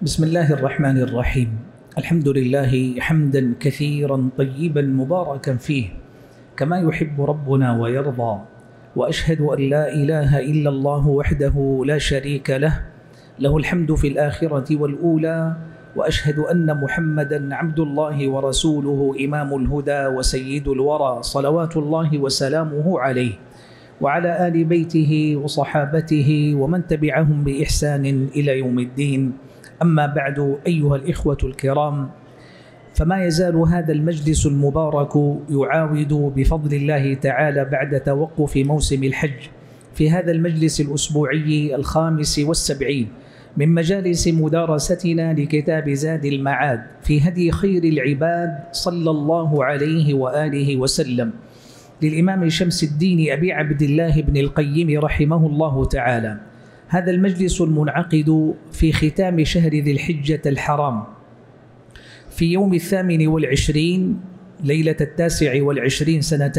بسم الله الرحمن الرحيم. الحمد لله حمدا كثيرا طيبا مباركا فيه كما يحب ربنا ويرضى، وأشهد أن لا إله إلا الله وحده لا شريك له، له الحمد في الآخرة والأولى، وأشهد أن محمدا عبد الله ورسوله إمام الهدى وسيد الورى، صلوات الله وسلامه عليه وعلى آل بيته وصحابته ومن تبعهم بإحسان إلى يوم الدين. أما بعد، أيها الإخوة الكرام، فما يزال هذا المجلس المبارك يعاود بفضل الله تعالى بعد توقف موسم الحج في هذا المجلس الأسبوعي 75 من مجالس مدارستنا لكتاب زاد المعاد في هدي خير العباد صلى الله عليه وآله وسلم للإمام شمس الدين أبي عبد الله بن القيم رحمه الله تعالى. هذا المجلس المنعقد في ختام شهر ذي الحجة الحرام في يوم 28 ليلة 29 سنة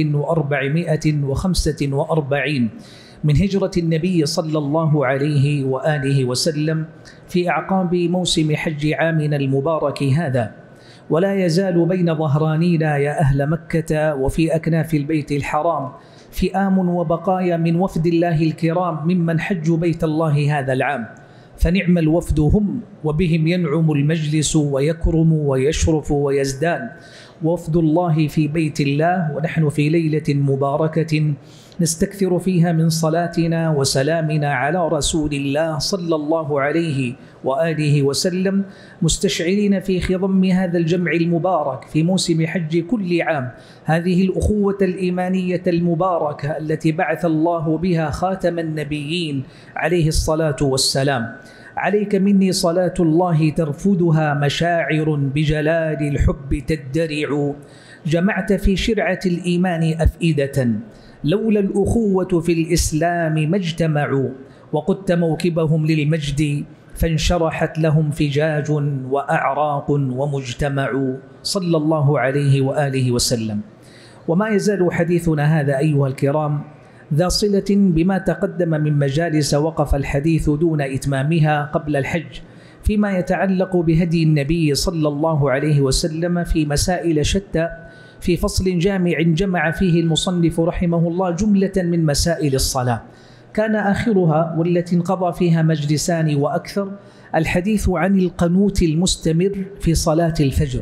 1445 من هجرة النبي صلى الله عليه وآله وسلم في أعقاب موسم حج عامنا المبارك هذا. ولا يزال بين ظهرانينا يا أهل مكة وفي أكناف البيت الحرام فئام وبقايا من وفد الله الكرام ممن حجوا بيت الله هذا العام، فنعم الوفد هم، وبهم ينعم المجلس ويكرم ويشرف ويزدان. وفد الله في بيت الله، ونحن في ليلة مباركة نستكثر فيها من صلاتنا وسلامنا على رسول الله صلى الله عليه وآله وسلم، مستشعرين في خضم هذا الجمع المبارك في موسم حج كل عام هذه الأخوة الإيمانية المباركة التي بعث الله بها خاتم النبيين عليه الصلاة والسلام. عليك مني صلاة الله ترفدها مشاعر بجلال الحب تدرع، جمعت في شرعة الإيمان أفئدة لولا الأخوة في الإسلام ما اجتمعوا، وقدت موكبهم للمجد فانشرحت لهم فجاج وأعراق ومجتمع، صلى الله عليه وآله وسلم. وما يزال حديثنا هذا أيها الكرام ذا صلة بما تقدم من مجالس وقف الحديث دون إتمامها قبل الحج فيما يتعلق بهدي النبي صلى الله عليه وسلم في مسائل شتى، في فصل جامع جمع فيه المصنف رحمه الله جملة من مسائل الصلاة، كان آخرها والتي انقضى فيها مجلسان وأكثر الحديث عن القنوت المستمر في صلاة الفجر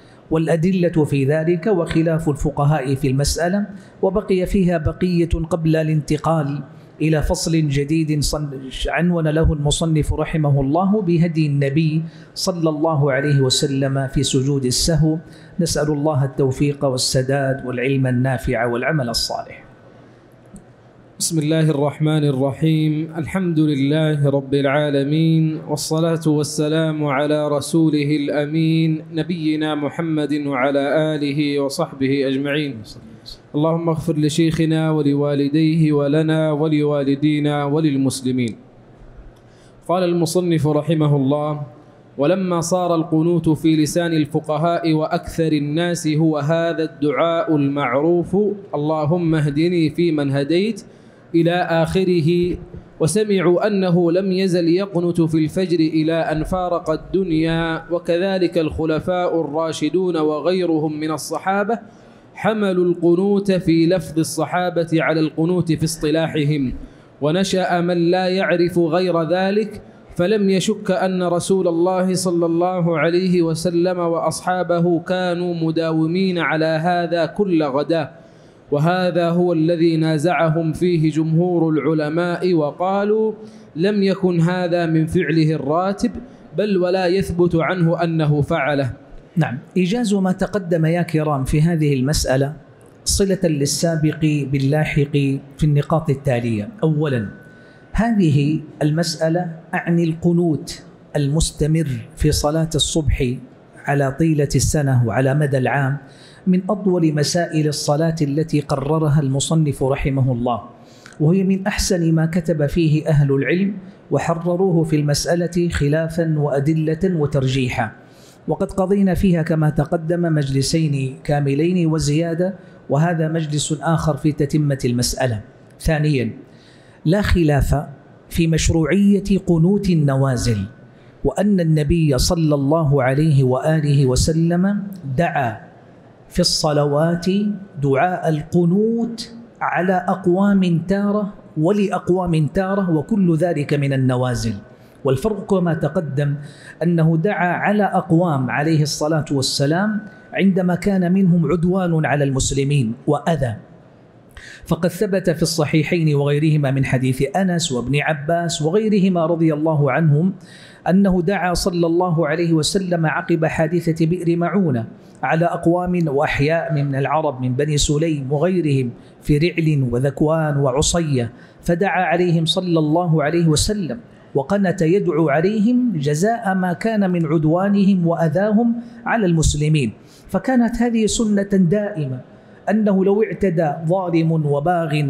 والأدلة في ذلك وخلاف الفقهاء في المسألة، وبقي فيها بقية قبل الانتقال إلى فصل جديد عنون له المصنف رحمه الله بهدي النبي صلى الله عليه وسلم في سجود السهو. نسأل الله التوفيق والسداد والعلم النافع والعمل الصالح. بسم الله الرحمن الرحيم. الحمد لله رب العالمين، والصلاة والسلام على رسوله الأمين نبينا محمد وعلى آله وصحبه أجمعين. اللهم اغفر لشيخنا ولوالديه ولنا ولوالدينا وللمسلمين. قال المصنف رحمه الله: ولما صار القنوت في لسان الفقهاء وأكثر الناس هو هذا الدعاء المعروف اللهم اهدني فيمن هديت إلى آخره، وسمعوا أنه لم يزل يقنت في الفجر إلى أن فارق الدنيا، وكذلك الخلفاء الراشدون وغيرهم من الصحابة حملوا القنوت في لفظ الصحابة على القنوت في اصطلاحهم، ونشأ من لا يعرف غير ذلك فلم يشك أن رسول الله صلى الله عليه وسلم وأصحابه كانوا مداومين على هذا كل غداء، وهذا هو الذي نازعهم فيه جمهور العلماء وقالوا لم يكن هذا من فعله الراتب، بل ولا يثبت عنه أنه فعله. نعم، إيجاز ما تقدم يا كرام في هذه المسألة صلة للسابق باللاحق في النقاط التالية. أولا، هذه المسألة أعني القنوت المستمر في صلاة الصبح على طيلة السنة وعلى مدى العام من أطول مسائل الصلاة التي قررها المصنف رحمه الله، وهي من أحسن ما كتب فيه أهل العلم وحرروه في المسألة خلافا وأدلة وترجيحا، وقد قضينا فيها كما تقدم مجلسين كاملين وزيادة، وهذا مجلس آخر في تتمة المسألة. ثانيا، لا خلاف في مشروعية قنوت النوازل وأن النبي صلى الله عليه وآله وسلم دعا في الصلوات دعاء القنوت على أقوام تارة ولأقوام تارة، وكل ذلك من النوازل. والفرق كما تقدم أنه دعا على أقوام عليه الصلاة والسلام عندما كان منهم عدوان على المسلمين وأذى، فقد ثبت في الصحيحين وغيرهما من حديث أنس وابن عباس وغيرهما رضي الله عنهم أنه دعا صلى الله عليه وسلم عقب حادثة بئر معونة على أقوام وأحياء من العرب من بني سليم وغيرهم في رعل وذكوان وعصية، فدعا عليهم صلى الله عليه وسلم وقنت يدعو عليهم جزاء ما كان من عدوانهم وأذاهم على المسلمين. فكانت هذه سنة دائمة، أنه لو اعتدى ظالم وباغ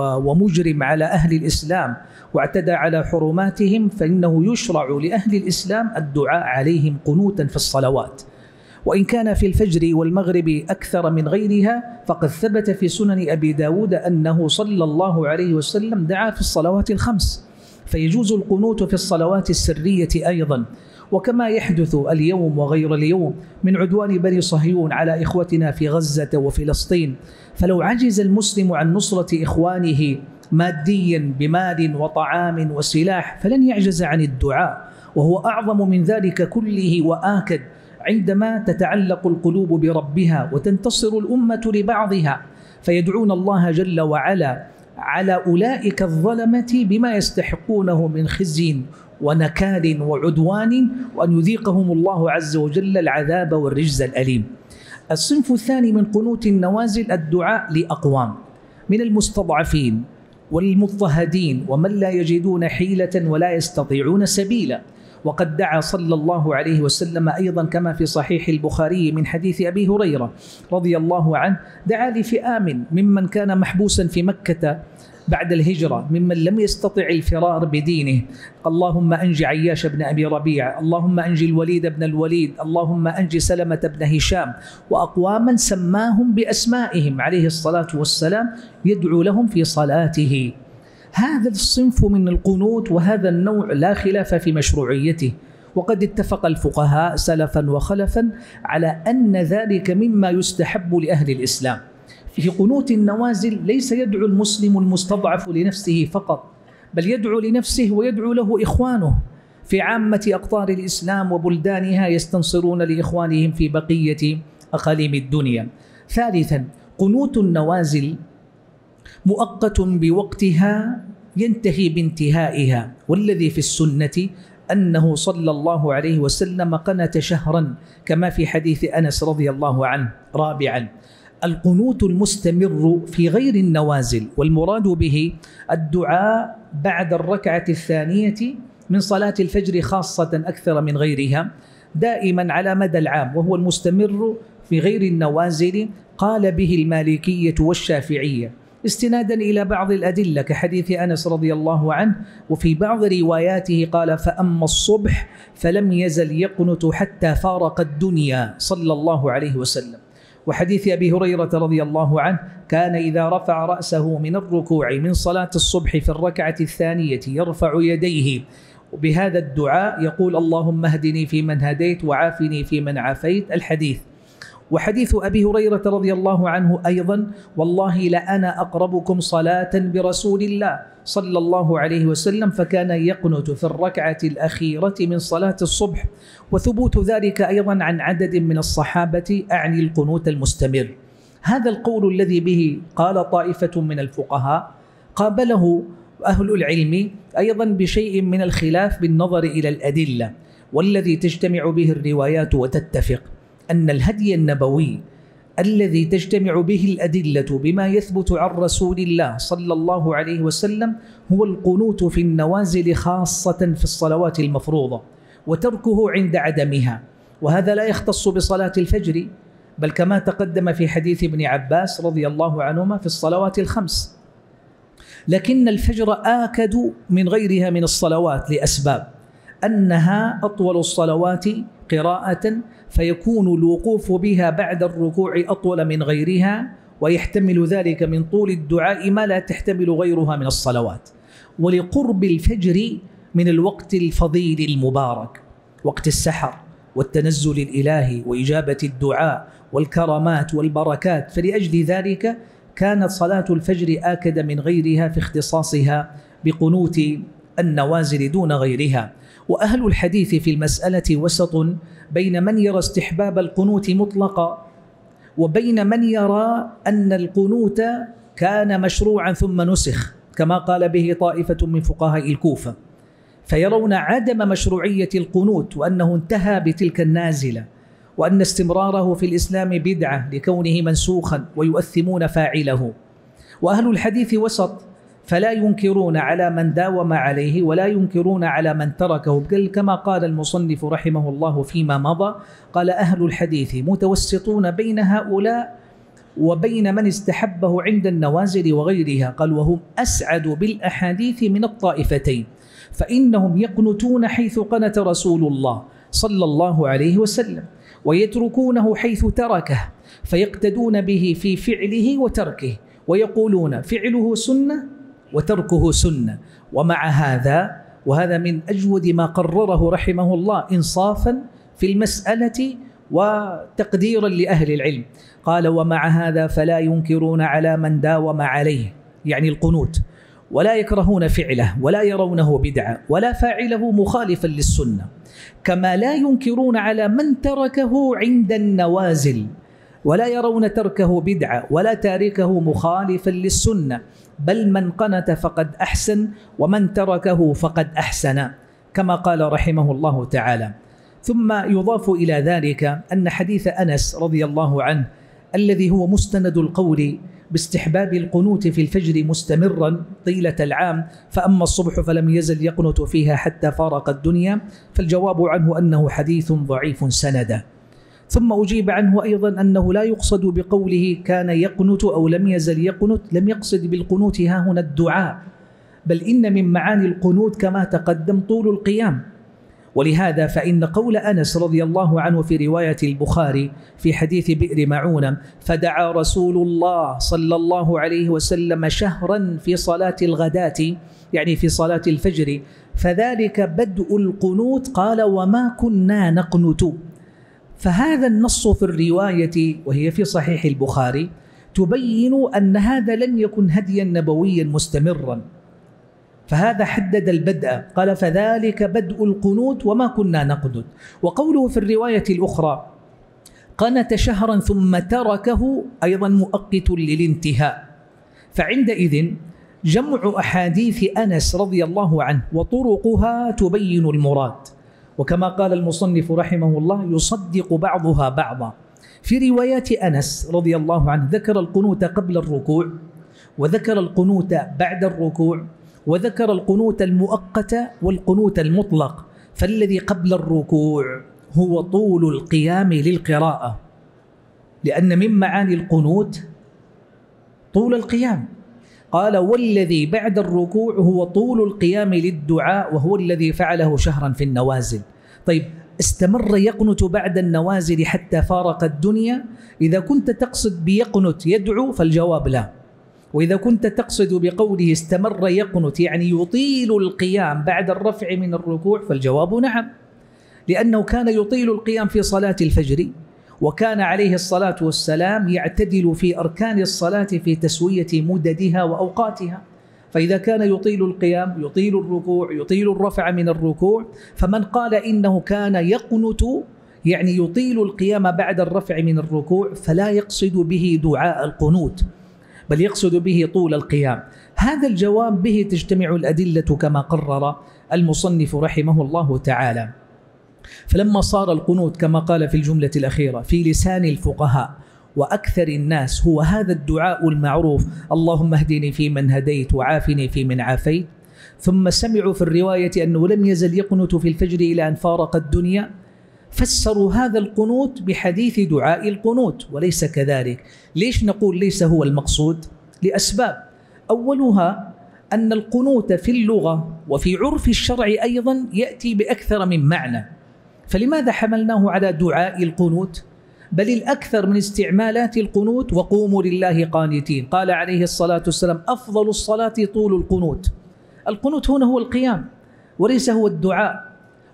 ومجرم على أهل الإسلام واعتدى على حرماتهم فإنه يشرع لأهل الإسلام الدعاء عليهم قنوتا في الصلوات. وإن كان في الفجر والمغرب أكثر من غيرها، فقد ثبت في سنن أبي داود أنه صلى الله عليه وسلم دعا في الصلوات الخمس، فيجوز القنوت في الصلوات السرية أيضا. وكما يحدث اليوم وغير اليوم من عدوان بني صهيون على إخوتنا في غزة وفلسطين، فلو عجز المسلم عن نصرة إخوانه ماديا بمال وطعام وسلاح فلن يعجز عن الدعاء، وهو أعظم من ذلك كله وآكد عندما تتعلق القلوب بربها وتنتصر الأمة لبعضها، فيدعون الله جل وعلا على أولئك الظلمة بما يستحقونه من خزي ونكال وعدوان، وأن يذيقهم الله عز وجل العذاب والرجز الأليم. الصنف الثاني من قنوت النوازل الدعاء لأقوام من المستضعفين والمضطهدين ومن لا يجدون حيلة ولا يستطيعون سبيلا. وقد دعا صلى الله عليه وسلم أيضا كما في صحيح البخاري من حديث أبي هريرة رضي الله عنه، دعا لفئام ممن كان محبوسا في مكة بعد الهجرة ممن لم يستطع الفرار بدينه، اللهم أنج عياش بن أبي ربيعة، اللهم أنج الوليد بن الوليد، اللهم أنج سلمة بن هشام، وأقواما سماهم بأسمائهم عليه الصلاة والسلام يدعو لهم في صلاته. هذا الصنف من القنوت وهذا النوع لا خلاف في مشروعيته، وقد اتفق الفقهاء سلفا وخلفا على أن ذلك مما يستحب لأهل الإسلام. في قنوت النوازل ليس يدعو المسلم المستضعف لنفسه فقط، بل يدعو لنفسه ويدعو له إخوانه في عامة أقطار الإسلام وبلدانها يستنصرون لإخوانهم في بقية أقاليم الدنيا. ثالثا، قنوت النوازل مؤقت بوقتها ينتهي بانتهائها، والذي في السنة أنه صلى الله عليه وسلم قنت شهرا كما في حديث أنس رضي الله عنه. رابعا، القنوت المستمر في غير النوازل، والمراد به الدعاء بعد الركعة الثانية من صلاة الفجر خاصة أكثر من غيرها دائما على مدى العام، وهو المستمر في غير النوازل. قال به المالكية والشافعية استنادا إلى بعض الأدلة كحديث أنس رضي الله عنه، وفي بعض رواياته قال: فأما الصبح فلم يزل يقنت حتى فارق الدنيا صلى الله عليه وسلم. وحديث أبي هريرة رضي الله عنه: كان إذا رفع رأسه من الركوع من صلاة الصبح في الركعة الثانية يرفع يديه بهذا الدعاء يقول: اللهم اهدني فيمن هديت وعافني فيمن عافيت. الحديث. وحديث أبي هريرة رضي الله عنه أيضا: والله لأنا أقربكم صلاة برسول الله صلى الله عليه وسلم، فكان يقنت في الركعة الأخيرة من صلاة الصبح. وثبوت ذلك أيضا عن عدد من الصحابة، أعني القنوت المستمر. هذا القول الذي به قال طائفة من الفقهاء قابله أهل العلم أيضا بشيء من الخلاف بالنظر إلى الأدلة، والذي تجتمع به الروايات وتتفق أن الهدي النبوي الذي تجتمع به الأدلة بما يثبت عن رسول الله صلى الله عليه وسلم هو القنوت في النوازل خاصة في الصلوات المفروضة، وتركه عند عدمها. وهذا لا يختص بصلاة الفجر، بل كما تقدم في حديث ابن عباس رضي الله عنهما في الصلوات الخمس. لكن الفجر آكد من غيرها من الصلوات لأسباب: أنها أطول الصلوات قراءة، فيكون الوقوف بها بعد الركوع أطول من غيرها، ويحتمل ذلك من طول الدعاء ما لا تحتمل غيرها من الصلوات، ولقرب الفجر من الوقت الفضيل المبارك. وقت السحر والتنزل الإلهي وإجابة الدعاء والكرامات والبركات، فلأجل ذلك كانت صلاة الفجر آكد من غيرها في اختصاصها بقنوت النوازل دون غيرها. وأهل الحديث في المسألة وسط بين من يرى استحباب القنوت مطلقا وبين من يرى أن القنوت كان مشروعا ثم نسخ كما قال به طائفة من فقهاء الكوفة، فيرون عدم مشروعية القنوت وأنه انتهى بتلك النازلة وأن استمراره في الإسلام بدعة لكونه منسوخا ويؤثمون فاعله. وأهل الحديث وسط، فلا ينكرون على من داوم عليه ولا ينكرون على من تركه، بل كما قال المصنف رحمه الله فيما مضى، قال أهل الحديث متوسطون بين هؤلاء وبين من استحبه عند النوازل وغيرها، قال وهم أسعد بالأحاديث من الطائفتين، فإنهم يقنتون حيث قنت رسول الله صلى الله عليه وسلم ويتركونه حيث تركه، فيقتدون به في فعله وتركه، ويقولون فعله سنة وتركه سنة. ومع هذا، وهذا من أجود ما قرره رحمه الله إنصافا في المسألة وتقديرا لأهل العلم، قال ومع هذا فلا ينكرون على من داوم عليه يعني القنوت، ولا يكرهون فعله ولا يرونه بدعة ولا فاعله مخالفا للسنة، كما لا ينكرون على من تركه عند النوازل ولا يرون تركه بدعة ولا تاركه مخالفا للسنة، بل من قنت فقد أحسن ومن تركه فقد أحسن كما قال رحمه الله تعالى. ثم يضاف إلى ذلك أن حديث أنس رضي الله عنه الذي هو مستند القول باستحباب القنوت في الفجر مستمرا طيلة العام، فأما الصبح فلم يزل يقنت فيها حتى فارق الدنيا، فالجواب عنه أنه حديث ضعيف سندا. ثم أجيب عنه أيضا أنه لا يقصد بقوله كان يقنت أو لم يزل يقنت، لم يقصد بالقنوت ها هنا الدعاء، بل إن من معاني القنوت كما تقدم طول القيام. ولهذا فإن قول أنس رضي الله عنه في رواية البخاري في حديث بئر معونة فدعا رسول الله صلى الله عليه وسلم شهرا في صلاة الغداة يعني في صلاة الفجر فذلك بدء القنوت، قال وما كنا نقنت. فهذا النص في الرواية وهي في صحيح البخاري تبين أن هذا لم يكن هديا نبويا مستمرا، فهذا حدد البدء، قال فذلك بدء القنوت وما كنا نقنت. وقوله في الرواية الأخرى قنت شهرا ثم تركه أيضا مؤقت للانتهاء، فعندئذ جمع أحاديث أنس رضي الله عنه وطرقها تبين المراد، وكما قال المصنف رحمه الله يصدق بعضها بعضا. في روايات أنس رضي الله عنه ذكر القنوت قبل الركوع وذكر القنوت بعد الركوع وذكر القنوت المؤقت والقنوت المطلق، فالذي قبل الركوع هو طول القيام للقراءة، لأن من معاني القنوت طول القيام، قال والذي بعد الركوع هو طول القيام للدعاء وهو الذي فعله شهرا في النوازل. طيب استمر يقنت بعد النوازل حتى فارق الدنيا؟ إذا كنت تقصد بيقنت يدعو فالجواب لا، وإذا كنت تقصد بقوله استمر يقنت يعني يطيل القيام بعد الرفع من الركوع فالجواب نعم، لأنه كان يطيل القيام في صلاة الفجر، وكان عليه الصلاة والسلام يعتدل في أركان الصلاة في تسوية مددها وأوقاتها، فإذا كان يطيل القيام يطيل الركوع يطيل الرفع من الركوع، فمن قال إنه كان يقنت يعني يطيل القيام بعد الرفع من الركوع فلا يقصد به دعاء القنوت بل يقصد به طول القيام. هذا الجواب به تجتمع الأدلة كما قرر المصنف رحمه الله تعالى. فلما صار القنوت كما قال في الجملة الأخيرة في لسان الفقهاء وأكثر الناس هو هذا الدعاء المعروف اللهم اهدني فيمن هديت وعافني فيمن عافيت، ثم سمعوا في الرواية أنه لم يزل يقنت في الفجر إلى أن فارق الدنيا، فسروا هذا القنوت بحديث دعاء القنوت وليس كذلك. ليش نقول ليس هو المقصود؟ لأسباب، أولها أن القنوت في اللغة وفي عرف الشرع أيضا يأتي بأكثر من معنى، فلماذا حملناه على دعاء القنوت؟ بل الأكثر من استعمالات القنوت وقوموا لله قانتين، قال عليه الصلاة والسلام أفضل الصلاة طول القنوت. القنوت هنا هو القيام وليس هو الدعاء،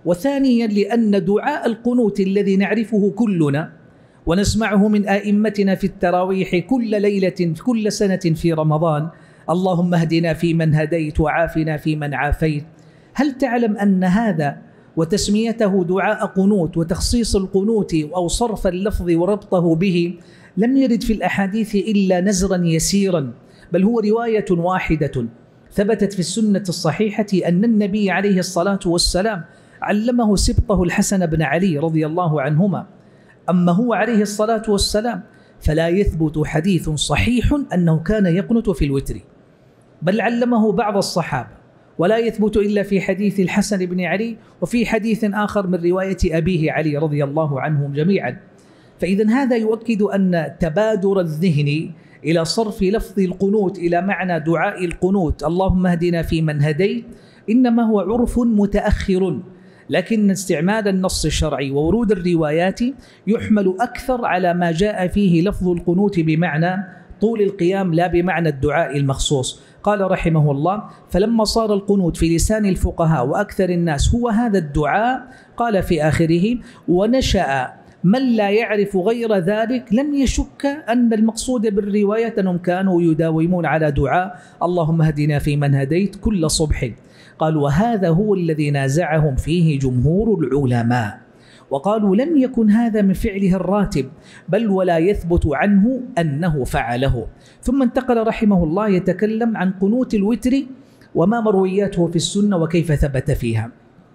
وثانيا لأن دعاء القنوت الذي نعرفه كلنا ونسمعه من آئمتنا في التراويح كل ليلة كل سنة في رمضان: اللهم اهدنا فيمن هديت وعافنا فيمن عافيت. هل تعلم أن هذا وتسميته دعاء قنوت وتخصيص القنوت أو صرف اللفظ وربطه به لم يرد في الأحاديث إلا نزرا يسيرا، بل هو رواية واحدة ثبتت في السنة الصحيحة أن النبي عليه الصلاة والسلام علمه سبطه الحسن بن علي رضي الله عنهما. أما هو عليه الصلاة والسلام فلا يثبت حديث صحيح أنه كان يقنت في الوتر، بل علمه بعض الصحابة، ولا يثبت إلا في حديث الحسن بن علي وفي حديث آخر من رواية أبيه علي رضي الله عنهم جميعا. فإذا هذا يؤكد أن تبادر الذهن إلى صرف لفظ القنوت إلى معنى دعاء القنوت اللهم اهدنا فيمن هديت إنما هو عرف متأخر، لكن استعمال النص الشرعي وورود الروايات يحمل أكثر على ما جاء فيه لفظ القنوت بمعنى طول القيام لا بمعنى الدعاء المخصوص. قال رحمه الله: فلما صار القنوت في لسان الفقهاء وأكثر الناس هو هذا الدعاء، قال في آخره: ونشأ من لا يعرف غير ذلك لم يشك أن المقصود بالرواية أنهم كانوا يداومون على دعاء اللهم اهدنا فيمن هديت كل صبح. قال: وهذا هو الذي نازعهم فيه جمهور العلماء، وقالوا لم يكن هذا من فعله الراتب، بل ولا يثبت عنه أنه فعله. ثم انتقل رحمه الله يتكلم عن قنوت الوتر وما مروياته في السنة وكيف ثبت فيها.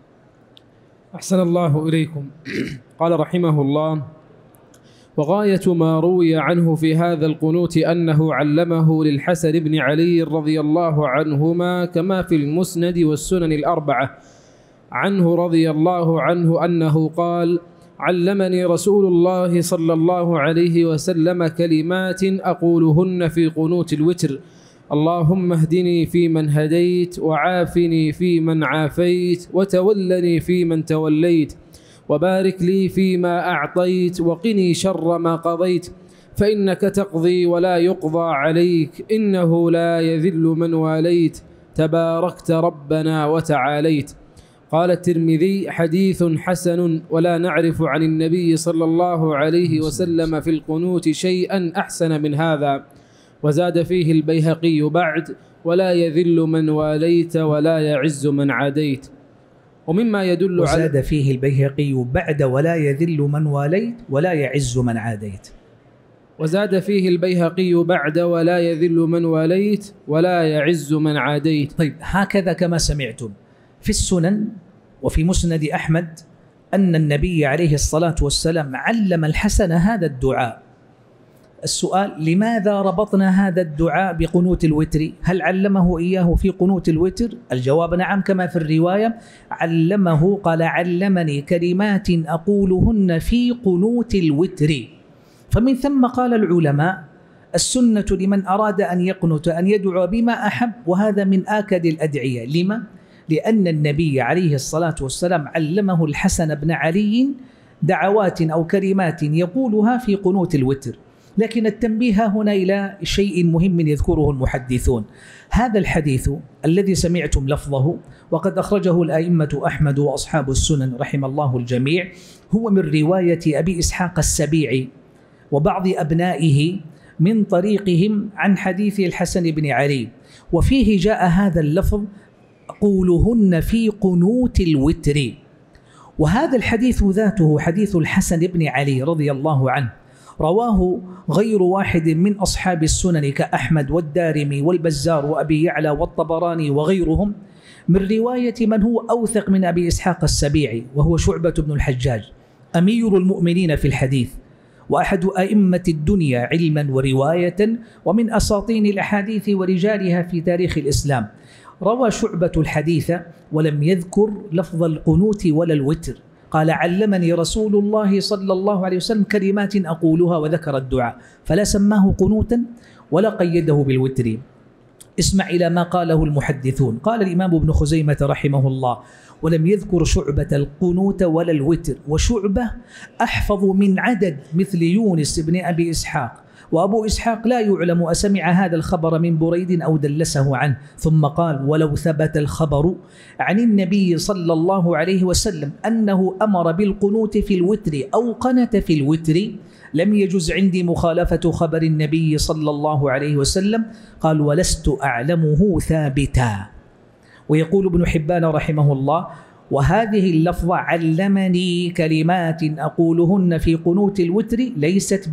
أحسن الله إليكم. قال رحمه الله: وغاية ما روي عنه في هذا القنوت أنه علمه للحسن بن علي رضي الله عنهما، كما في المسند والسنن الأربعة عنه رضي الله عنه أنه قال: علمني رسول الله صلى الله عليه وسلم كلمات أقولهن في قنوت الوتر: اللهم اهدني فيمن هديت، وعافني فيمن عافيت، وتولني فيمن توليت، وبارك لي فيما أعطيت، وقني شر ما قضيت، فإنك تقضي ولا يقضى عليك، إنه لا يذل من واليت، تباركت ربنا وتعاليت. قال الترمذي: حديث حسن، ولا نعرف عن النبي صلى الله عليه وسلم في القنوت شيئا أحسن من هذا. وزاد فيه البيهقي بعد: ولا يذل من واليت ولا يعز من عاديت. ومما يدل على وزاد فيه البيهقي بعد: ولا يذل من واليت ولا يعز من عاديت. وزاد فيه البيهقي بعد: ولا يذل من واليت ولا يعز من عاديت. طيب، هكذا كما سمعتم في السنن وفي مسند أحمد أن النبي عليه الصلاة والسلام علم الحسن هذا الدعاء. السؤال: لماذا ربطنا هذا الدعاء بقنوت الوتر؟ هل علمه إياه في قنوت الوتر؟ الجواب نعم، كما في الرواية علمه، قال: علمني كلمات أقولهن في قنوت الوتر. فمن ثم قال العلماء: السنة لمن أراد أن يقنت أن يدعو بما أحب، وهذا من آكد الأدعية. لما؟ لأن النبي عليه الصلاة والسلام علمه الحسن بن علي دعوات أو كلمات يقولها في قنوت الوتر. لكن التنبيه هنا إلى شيء مهم يذكره المحدثون: هذا الحديث الذي سمعتم لفظه وقد أخرجه الأئمة أحمد وأصحاب السنن رحم الله الجميع، هو من رواية أبي إسحاق السبيعي وبعض أبنائه من طريقهم عن حديث الحسن بن علي، وفيه جاء هذا اللفظ: قولهن في قنوت الوتر. وهذا الحديث ذاته حديث الحسن بن علي رضي الله عنه، رواه غير واحد من أصحاب السنن كأحمد والدارمي والبزار وأبي يعلى والطبراني وغيرهم، من رواية من هو أوثق من أبي إسحاق السبيعي، وهو شعبة بن الحجاج أمير المؤمنين في الحديث، وأحد أئمة الدنيا علما ورواية، ومن أساطين الأحاديث ورجالها في تاريخ الإسلام. روى شعبة الحديث ولم يذكر لفظ القنوت ولا الوتر، قال: علمني رسول الله صلى الله عليه وسلم كلمات أقولها، وذكر الدعاء، فلا سماه قنوتا ولا قيده بالوتر. اسمع إلى ما قاله المحدثون. قال الإمام ابن خزيمة رحمه الله: ولم يذكر شعبة القنوت ولا الوتر، وشعبة أحفظ من عدد مثل يونس بن أبي إسحاق وأبو إسحاق لا يعلم أسمع هذا الخبر من بريد أو دلسه عنه. ثم قال: ولو ثبت الخبر عن النبي صلى الله عليه وسلم أنه أمر بالقنوت في الوتر أو قنت في الوتر لم يجز عندي مخالفة خبر النبي صلى الله عليه وسلم. قال: ولست أعلمه ثابتا. ويقول ابن حبان رحمه الله: وهذه اللفظة علمني كلمات أقولهن في قنوت الوتر ليست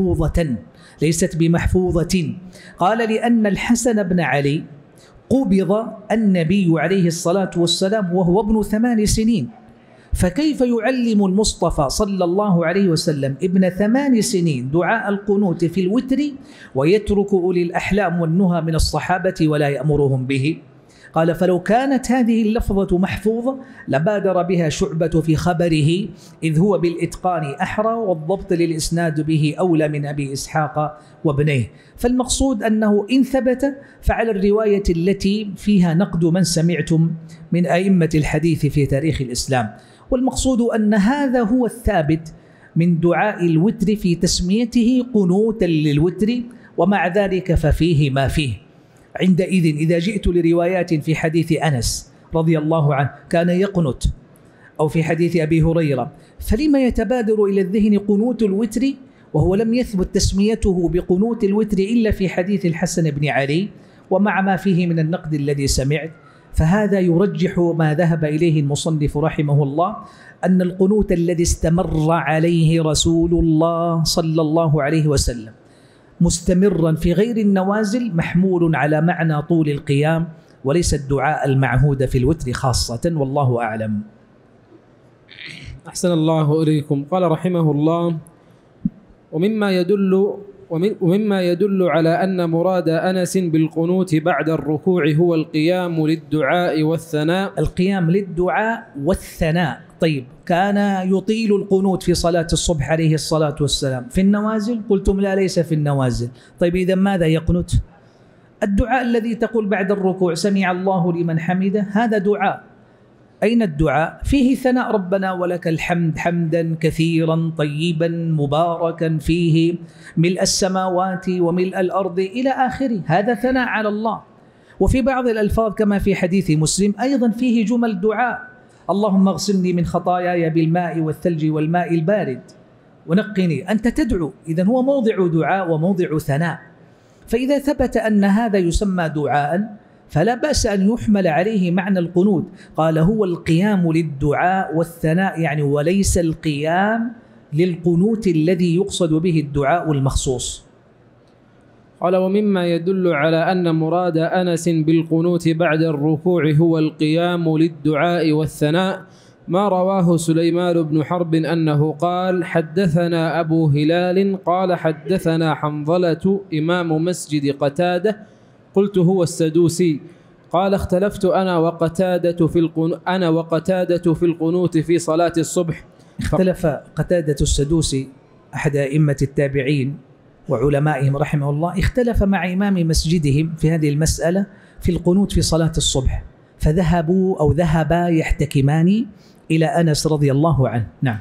بمحفوظة. قال: لأن الحسن بن علي قبض النبي عليه الصلاة والسلام وهو ابن 8 سنين، فكيف يعلم المصطفى صلى الله عليه وسلم ابن 8 سنين دعاء القنوت في الوتر ويترك أولي الأحلام والنهى من الصحابة ولا يأمرهم به؟ قال: فلو كانت هذه اللفظة محفوظة لبادر بها شعبة في خبره، إذ هو بالإتقان أحرى والضبط للإسناد به أولى من أبي إسحاق وابنيه. فالمقصود أنه إن ثبت فعلى الرواية التي فيها نقد من سمعتم من أئمة الحديث في تاريخ الإسلام. والمقصود أن هذا هو الثابت من دعاء الوتر في تسميته قنوتا للوتر، ومع ذلك ففيه ما فيه. عندئذ إذا جئت لروايات في حديث أنس رضي الله عنه كان يقنت، أو في حديث أبي هريرة، فلما يتبادر إلى الذهن قنوت الوتر وهو لم يثبت تسميته بقنوت الوتر إلا في حديث الحسن بن علي، ومع ما فيه من النقد الذي سمعت؟ فهذا يرجح ما ذهب إليه المصنف رحمه الله، أن القنوت الذي استمر عليه رسول الله صلى الله عليه وسلم مستمرا في غير النوازل محمول على معنى طول القيام وليس الدعاء المعهود في الوتر خاصة، والله أعلم. أحسن الله إليكم. قال رحمه الله: ومما يدل على أن مراد أنس بالقنوت بعد الركوع هو القيام للدعاء والثناء. القيام للدعاء والثناء. طيب، كان يطيل القنوت في صلاة الصبح عليه الصلاة والسلام، في النوازل قلتم لا، ليس في النوازل. طيب، إذا ماذا يقنت؟ الدعاء الذي تقول بعد الركوع سمع الله لمن حمده، هذا دعاء. أين الدعاء؟ فيه ثناء ربنا ولك الحمد حمدا كثيرا طيبا مباركا فيه ملء السماوات وملء الأرض إلى آخره، هذا ثناء على الله. وفي بعض الألفاظ كما في حديث مسلم أيضا فيه جمل دعاء: اللهم اغسلني من خطاياي بالماء والثلج والماء البارد ونقني. أنت تدعو، إذن هو موضع دعاء وموضع ثناء. فإذا ثبت أن هذا يسمى دعاء فلا بأس أن يحمل عليه معنى القنوت. قال: هو القيام للدعاء والثناء، يعني وليس القيام للقنوت الذي يقصد به الدعاء المخصوص. قال: ومما يدل على أن مراد أنس بالقنوت بعد الركوع هو القيام للدعاء والثناء ما رواه سليمان بن حرب أنه قال: حدثنا أبو هلال قال حدثنا حنظلة إمام مسجد قتادة، قلت هو السدوسي، قال: اختلفت أنا وقتادة في القنوت في صلاة الصبح. اختلف قتادة السدوسي أحد أئمة التابعين وعلمائهم رحمه الله، اختلف مع إمام مسجدهم في هذه المسألة في القنوت في صلاة الصبح، ذهبا يحتكمان إلى أنس رضي الله عنه. نعم.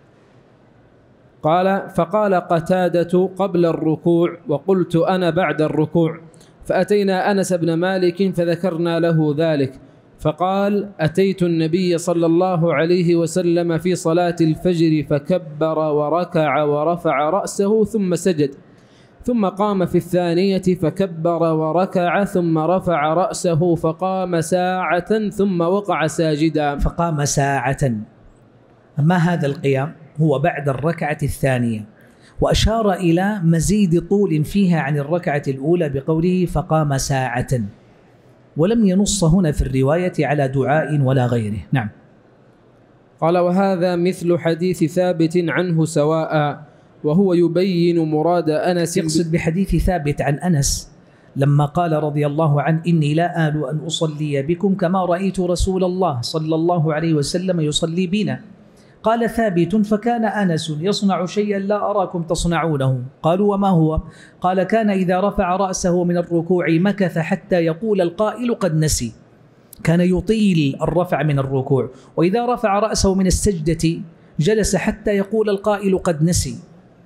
قال: فقال قتادة قبل الركوع وقلت أنا بعد الركوع، فأتينا أنس بن مالك فذكرنا له ذلك، فقال: أتيت النبي صلى الله عليه وسلم في صلاة الفجر فكبر وركع ورفع رأسه ثم سجد، ثم قام في الثانية فكبر وركع ثم رفع رأسه فقام ساعة ثم وقع ساجدا. فقام ساعة، ما هذا القيام؟ هو بعد الركعة الثانية، وأشار إلى مزيد طول فيها عن الركعة الأولى بقوله فقام ساعة، ولم ينص هنا في الرواية على دعاء ولا غيره. نعم. قال: وهذا مثل حديث ثابت عنه سواء، وهو يبين مراد أنس. يقصد بحديث ثابت عن أنس لما قال رضي الله عنه: إني لا آل أن أصلي بكم كما رأيت رسول الله صلى الله عليه وسلم يصلي بنا. قال ثابت: فكان أنس يصنع شيئا لا أراكم تصنعونه. قالوا: وما هو؟ قال: كان إذا رفع رأسه من الركوع مكث حتى يقول القائل قد نسي. كان يطيل الرفع من الركوع، وإذا رفع رأسه من السجدة جلس حتى يقول القائل قد نسي.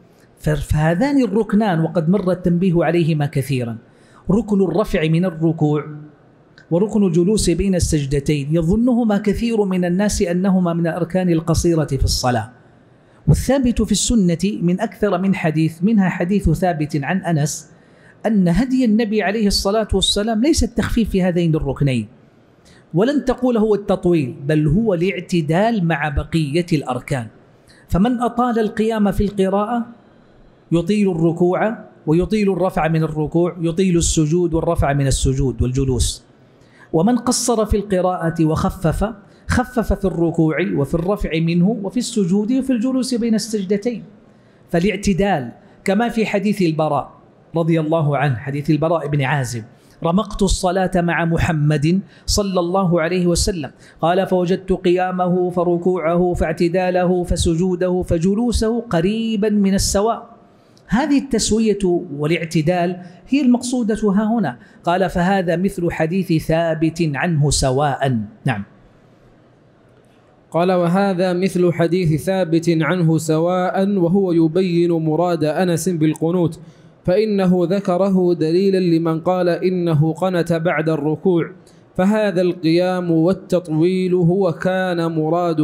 فهذان الركنان وقد مر التنبيه عليهما كثيرا، ركن الرفع من الركوع وركن الجلوس بين السجدتين، يظنهما كثير من الناس أنهما من الأركان القصيرة في الصلاة، والثابت في السنة من أكثر من حديث، منها حديث ثابت عن أنس أن هدي النبي عليه الصلاة والسلام ليس التخفيف في هذين الركنين، ولن تقول هو التطويل، بل هو الاعتدال مع بقية الأركان. فمن أطال القيام في القراءة يطيل الركوع ويطيل الرفع من الركوع، يطيل السجود والرفع من السجود والجلوس. ومن قصر في القراءة وخفف، خفف في الركوع وفي الرفع منه وفي السجود وفي الجلوس بين السجدتين. فالاعتدال كما في حديث البراء رضي الله عنه، حديث البراء بن عازب: رمقت الصلاة مع محمد صلى الله عليه وسلم، قال فوجدت قيامه فركوعه فاعتداله فسجوده فجلوسه قريبا من السواء. هذه التسوية والاعتدال هي المقصودة ها هنا. قال فهذا مثل حديث ثابت عنه سواء. نعم. قال وهذا مثل حديث ثابت عنه سواء، وهو يبين مراد أنس بالقنوت، فإنه ذكره دليلا لمن قال إنه قنت بعد الركوع، فهذا القيام والتطويل هو كان مراد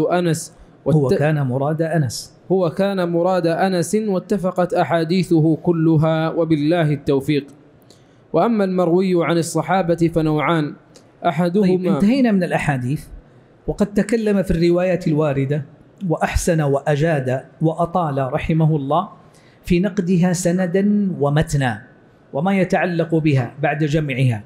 أنس واتفقت أحاديثه كلها، وبالله التوفيق. وأما المروي عن الصحابة فنوعان، أحدهما. طيب انتهينا من الأحاديث، وقد تكلم في الروايات الواردة وأحسن وأجاد وأطال رحمه الله في نقدها سندا ومتنا وما يتعلق بها بعد جمعها،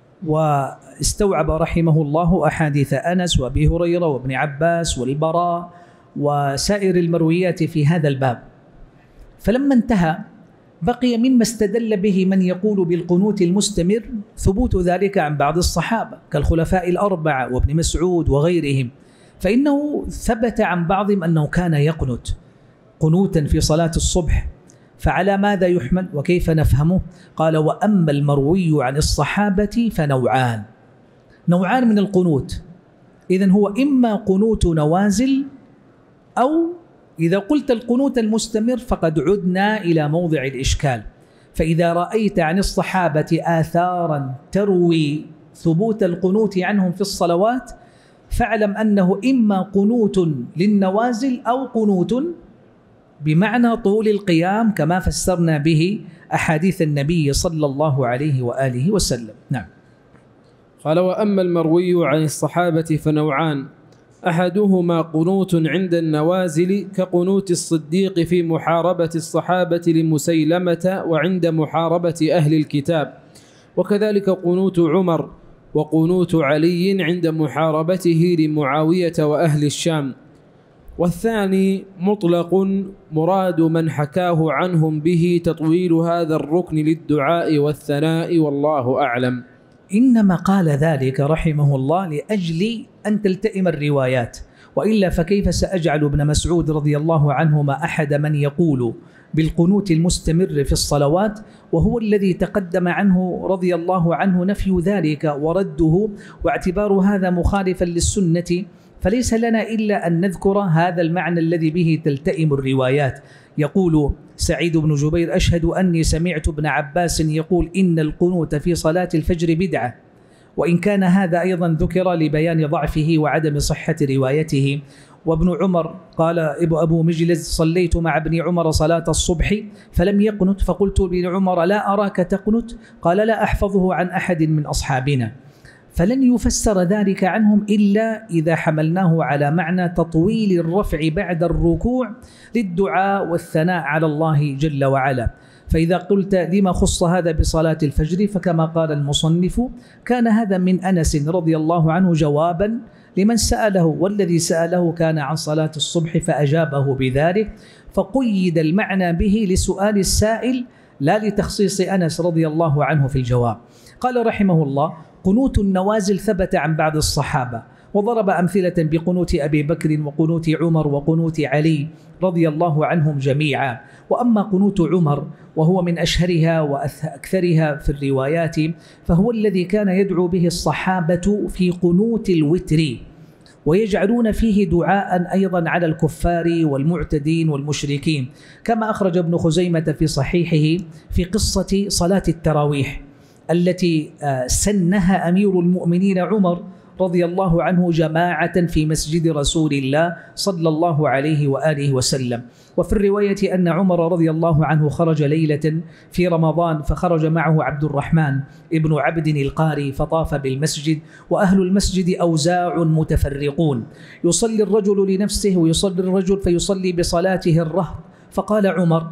واستوعب رحمه الله أحاديث أنس وأبي هريرة وابن عباس والبراء وسائر المرويات في هذا الباب. فلما انتهى بقي مما استدل به من يقول بالقنوت المستمر ثبوت ذلك عن بعض الصحابة كالخلفاء الأربعة وابن مسعود وغيرهم، فإنه ثبت عن بعضهم أنه كان يقنت قنوتا في صلاة الصبح. فعلى ماذا يحمل وكيف نفهمه؟ قال وأما المروي عن الصحابة فنوعان، نوعان من القنوت. إذن هو إما قنوت نوازل، أو إذا قلت القنوت المستمر فقد عدنا إلى موضع الإشكال. فإذا رأيت عن الصحابة آثارا تروي ثبوت القنوت عنهم في الصلوات فاعلم أنه إما قنوت للنوازل أو قنوت بمعنى طول القيام كما فسرنا به أحاديث النبي صلى الله عليه وآله وسلم. نعم. قال وأما المروي عن الصحابة فنوعان، أحدهما قنوت عند النوازل كقنوت الصديق في محاربة الصحابة لمسيلمة وعند محاربة أهل الكتاب، وكذلك قنوت عمر وقنوت علي عند محاربته لمعاوية وأهل الشام. والثاني مطلق مراد من حكاه عنهم به تطويل هذا الركن للدعاء والثناء، والله أعلم. إنما قال ذلك رحمه الله لأجل أن تلتئم الروايات، وإلا فكيف سأجعل ابن مسعود رضي الله عنهما أحد من يقول بالقنوت المستمر في الصلوات، وهو الذي تقدم عنه رضي الله عنه نفي ذلك ورده واعتبار هذا مخالفا للسنة. فليس لنا إلا أن نذكر هذا المعنى الذي به تلتئم الروايات. يقول سعيد بن جبير أشهد أني سمعت ابن عباس يقول إن القنوت في صلاة الفجر بدعة، وإن كان هذا أيضا ذكر لبيان ضعفه وعدم صحة روايته. وابن عمر قال أبو مجلس صليت مع ابن عمر صلاة الصبح فلم يقنت، فقلت لابن عمر لا أراك تقنت، قال لا أحفظه عن أحد من أصحابنا. فلن يفسر ذلك عنهم إلا إذا حملناه على معنى تطويل الرفع بعد الركوع للدعاء والثناء على الله جل وعلا. فإذا قلت لما خص هذا بصلاة الفجر، فكما قال المصنف كان هذا من أنس رضي الله عنه جوابا لمن سأله، والذي سأله كان عن صلاة الصبح فأجابه بذلك، فقيد المعنى به لسؤال السائل لا لتخصيص أنس رضي الله عنه في الجواب. قال رحمه الله قنوت النوازل ثبت عن بعض الصحابة، وضرب أمثلة بقنوت أبي بكر وقنوت عمر وقنوت علي رضي الله عنهم جميعا. وأما قنوت عمر وهو من أشهرها وأكثرها في الروايات، فهو الذي كان يدعو به الصحابة في قنوت الوتر، ويجعلون فيه دعاء أيضا على الكفار والمعتدين والمشركين، كما أخرج ابن خزيمة في صحيحه في قصة صلاة التراويح التي سنها أمير المؤمنين عمر رضي الله عنه جماعة في مسجد رسول الله صلى الله عليه وآله وسلم. وفي الرواية أن عمر رضي الله عنه خرج ليلة في رمضان، فخرج معه عبد الرحمن ابن عبد القاري فطاف بالمسجد، وأهل المسجد أوزاع متفرقون، يصلي الرجل لنفسه ويصلي الرجل فيصلي بصلاته الرهط. فقال عمر: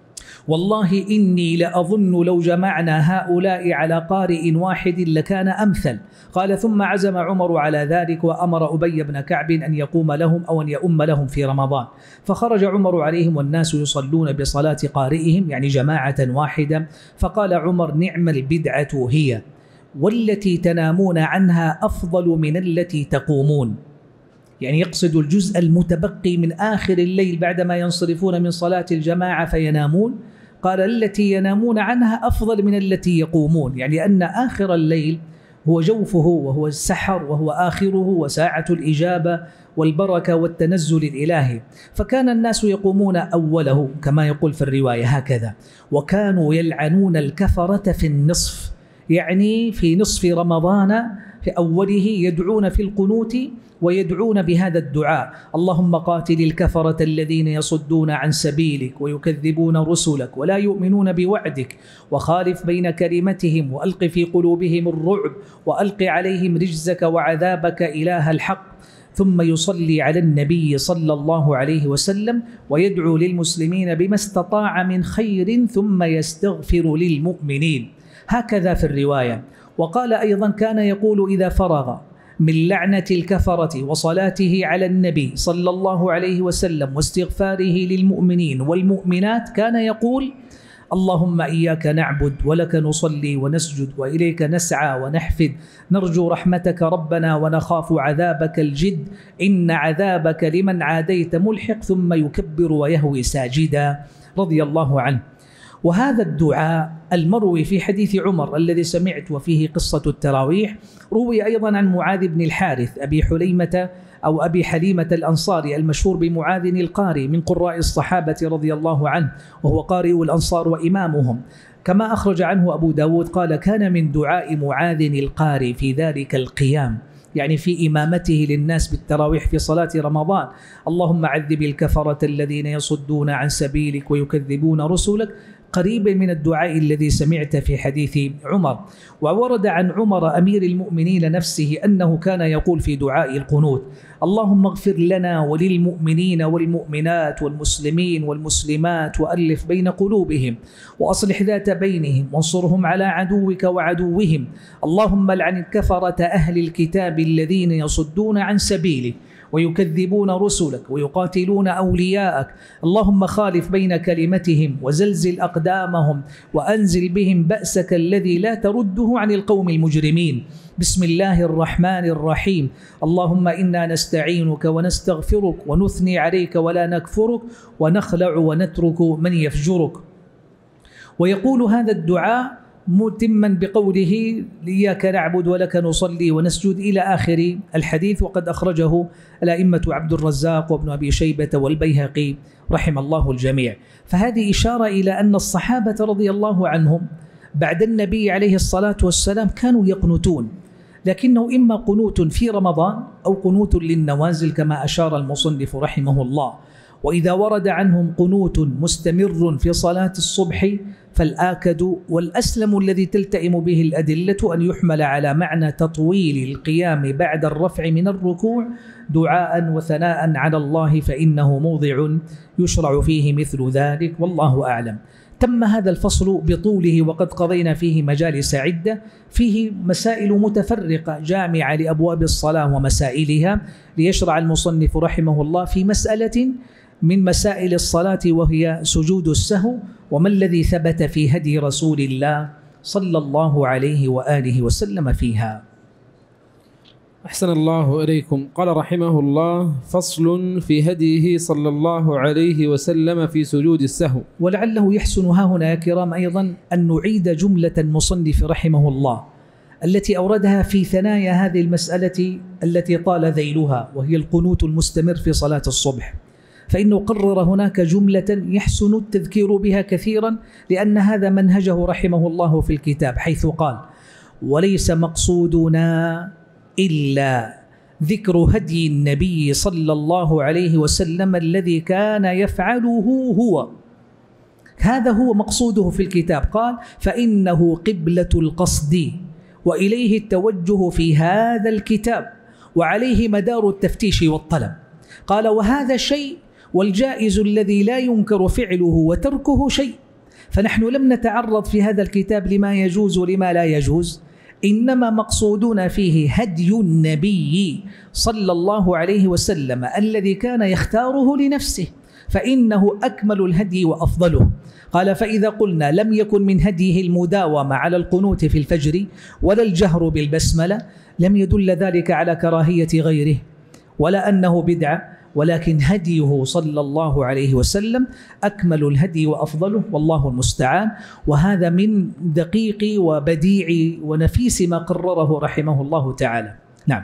والله إني لأظن لو جمعنا هؤلاء على قارئ واحد لكان أمثل. قال: ثم عزم عمر على ذلك وأمر أبي بن كعب أن يقوم لهم أو أن يؤم لهم في رمضان، فخرج عمر عليهم والناس يصلون بصلاة قارئهم، يعني جماعة واحدة. فقال عمر: نعم البدعة هي، والتي تنامون عنها أفضل من التي تقومون، يعني يقصد الجزء المتبقي من آخر الليل بعدما ينصرفون من صلاة الجماعة فينامون. قال: التي ينامون عنها أفضل من التي يقومون، يعني أن آخر الليل هو جوفه وهو السحر وهو آخره وساعة الإجابة والبركة والتنزل الإلهي، فكان الناس يقومون أوله كما يقول في الرواية هكذا. وكانوا يلعنون الكفرة في النصف، يعني في نصف رمضان في أوله يدعون في القنوت ويدعون بهذا الدعاء: اللهم قاتل الكفرة الذين يصدون عن سبيلك ويكذبون رسلك ولا يؤمنون بوعدك، وخالف بين كلمتهم وألق في قلوبهم الرعب وألق عليهم رجزك وعذابك إله الحق. ثم يصلي على النبي صلى الله عليه وسلم ويدعو للمسلمين بما استطاع من خير ثم يستغفر للمؤمنين، هكذا في الرواية. وقال أيضا: كان يقول إذا فرغ من لعنة الكفرة وصلاته على النبي صلى الله عليه وسلم واستغفاره للمؤمنين والمؤمنات، كان يقول: اللهم إياك نعبد ولك نصلي ونسجد وإليك نسعى ونحفد، نرجو رحمتك ربنا ونخاف عذابك الجد، إن عذابك لمن عاديت ملحق، ثم يكبر ويهوي ساجدا رضي الله عنه. وهذا الدعاء المروي في حديث عمر الذي سمعت وفيه قصة التراويح روي أيضا عن معاذ بن الحارث أبي حليمة الأنصاري المشهور بمعاذ القاري من قراء الصحابة رضي الله عنه، وهو قارئ الأنصار وإمامهم، كما أخرج عنه أبو داود قال: كان من دعاء معاذ القاري في ذلك القيام، يعني في إمامته للناس بالتراويح في صلاة رمضان: اللهم عذب الكفرة الذين يصدون عن سبيلك ويكذبون رسلك، قريب من الدعاء الذي سمعت في حديث عمر. وورد عن عمر أمير المؤمنين نفسه أنه كان يقول في دعاء القنوت: اللهم اغفر لنا وللمؤمنين والمؤمنات والمسلمين والمسلمات وألف بين قلوبهم وأصلح ذات بينهم وانصرهم على عدوك وعدوهم، اللهم لعن الكفرة أهل الكتاب الذين يصدون عن سبيلك ويكذبون رسلك ويقاتلون أولياءك، اللهم خالف بين كلمتهم وزلزل أقدامهم وأنزل بهم بأسك الذي لا ترده عن القوم المجرمين. بسم الله الرحمن الرحيم، اللهم إنا نستعينك ونستغفرك ونثني عليك ولا نكفرك ونخلع ونترك من يفجرك. ويقول هذا الدعاء متما بقوله: إياك نعبد ولك نصلي ونسجد إلى آخر الحديث، وقد أخرجه الأئمة عبد الرزاق وابن أبي شيبة والبيهقي رحم الله الجميع. فهذه إشارة إلى أن الصحابة رضي الله عنهم بعد النبي عليه الصلاة والسلام كانوا يقنتون، لكنه إما قنوت في رمضان أو قنوت للنوازل كما أشار المصنف رحمه الله. وإذا ورد عنهم قنوت مستمر في صلاة الصبح فالآكد والأسلم الذي تلتئم به الأدلة أن يحمل على معنى تطويل القيام بعد الرفع من الركوع دعاء وثناء على الله، فإنه موضع يشرع فيه مثل ذلك، والله أعلم. تم هذا الفصل بطوله وقد قضينا فيه مجالس عدة، فيه مسائل متفرقة جامعة لأبواب الصلاة ومسائلها، ليشرع المصنف رحمه الله في مسألة من مسائل الصلاة وهي سجود السهو، وما الذي ثبت في هدي رسول الله صلى الله عليه وآله وسلم فيها. أحسن الله إليكم. قال رحمه الله: فصل في هديه صلى الله عليه وسلم في سجود السهو. ولعله يحسن ها هنا يا كرام أيضا أن نعيد جملة المصنف رحمه الله التي أوردها في ثنايا هذه المسألة التي طال ذيلها، وهي القنوت المستمر في صلاة الصبح، فإنه قرر هناك جملة يحسن التذكير بها كثيرا، لأن هذا منهجه رحمه الله في الكتاب، حيث قال: وليس مقصودنا إلا ذكر هدي النبي صلى الله عليه وسلم الذي كان يفعله هو. هذا هو مقصوده في الكتاب. قال: فإنه قبلة القصد وإليه التوجه في هذا الكتاب، وعليه مدار التفتيش والطلب. قال: وهذا شيء، والجائز الذي لا ينكر فعله وتركه شيء. فنحن لم نتعرض في هذا الكتاب لما يجوز ولما لا يجوز، إنما مقصودنا فيه هدي النبي صلى الله عليه وسلم الذي كان يختاره لنفسه، فإنه أكمل الهدي وأفضله. قال: فإذا قلنا لم يكن من هديه المداومة على القنوت في الفجر ولا الجهر بالبسملة، لم يدل ذلك على كراهية غيره ولا أنه بدعة، ولكن هديه صلى الله عليه وسلم أكمل الهدي وأفضله، والله المستعان. وهذا من دقيق وبديع ونفيس ما قرره رحمه الله تعالى. نعم.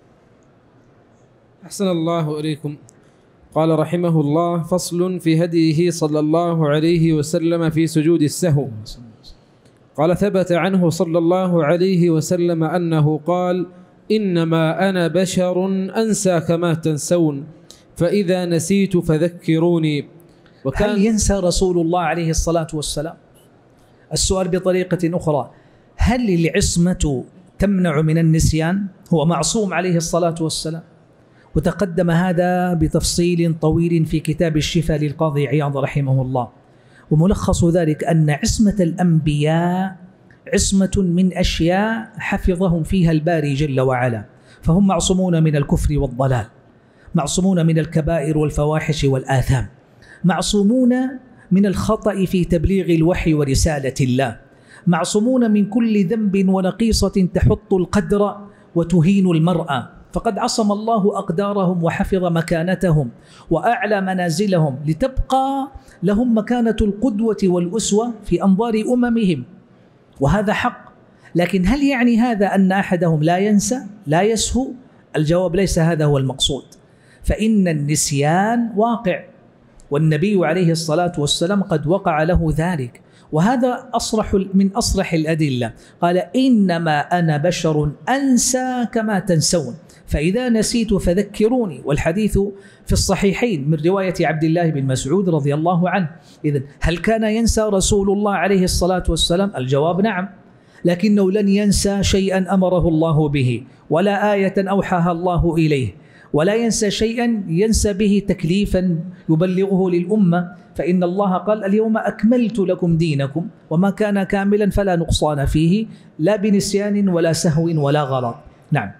أحسن الله إليكم. قال رحمه الله: فصل في هديه صلى الله عليه وسلم في سجود السهو. قال: ثبت عنه صلى الله عليه وسلم أنه قال: إنما أنا بشر أنسى كما تنسون، فإذا نسيت فذكروني. هل ينسى رسول الله عليه الصلاة والسلام؟ السؤال بطريقة أخرى: هل العصمة تمنع من النسيان؟ هو معصوم عليه الصلاة والسلام، وتقدم هذا بتفصيل طويل في كتاب الشفاء للقاضي عياض رحمه الله. وملخص ذلك أن عصمة الأنبياء عصمة من أشياء حفظهم فيها الباري جل وعلا، فهم معصومون من الكفر والضلال، معصومون من الكبائر والفواحش والآثام، معصومون من الخطأ في تبليغ الوحي ورسالة الله، معصومون من كل ذنب ونقيصة تحط القدر وتهين المرأة، فقد عصم الله أقدارهم وحفظ مكانتهم وأعلى منازلهم، لتبقى لهم مكانة القدوة والأسوة في أنظار أممهم، وهذا حق. لكن هل يعني هذا أن أحدهم لا ينسى لا يسهو؟ الجواب: ليس هذا هو المقصود، فإن النسيان واقع، والنبي عليه الصلاة والسلام قد وقع له ذلك، وهذا من أصرح الأدلة. قال: إنما أنا بشر أنسى كما تنسون، فإذا نسيت فذكروني. والحديث في الصحيحين من رواية عبد الله بن مسعود رضي الله عنه. إذن هل كان ينسى رسول الله عليه الصلاة والسلام؟ الجواب: نعم، لكنه لن ينسى شيئا أمره الله به، ولا آية أوحاها الله إليه، ولا ينسى شيئا ينسى به تكليفا يبلغه للأمة، فإن الله قال: اليوم أكملت لكم دينكم، وما كان كاملا فلا نقصان فيه، لا بنسيان ولا سهو ولا غلط. نعم.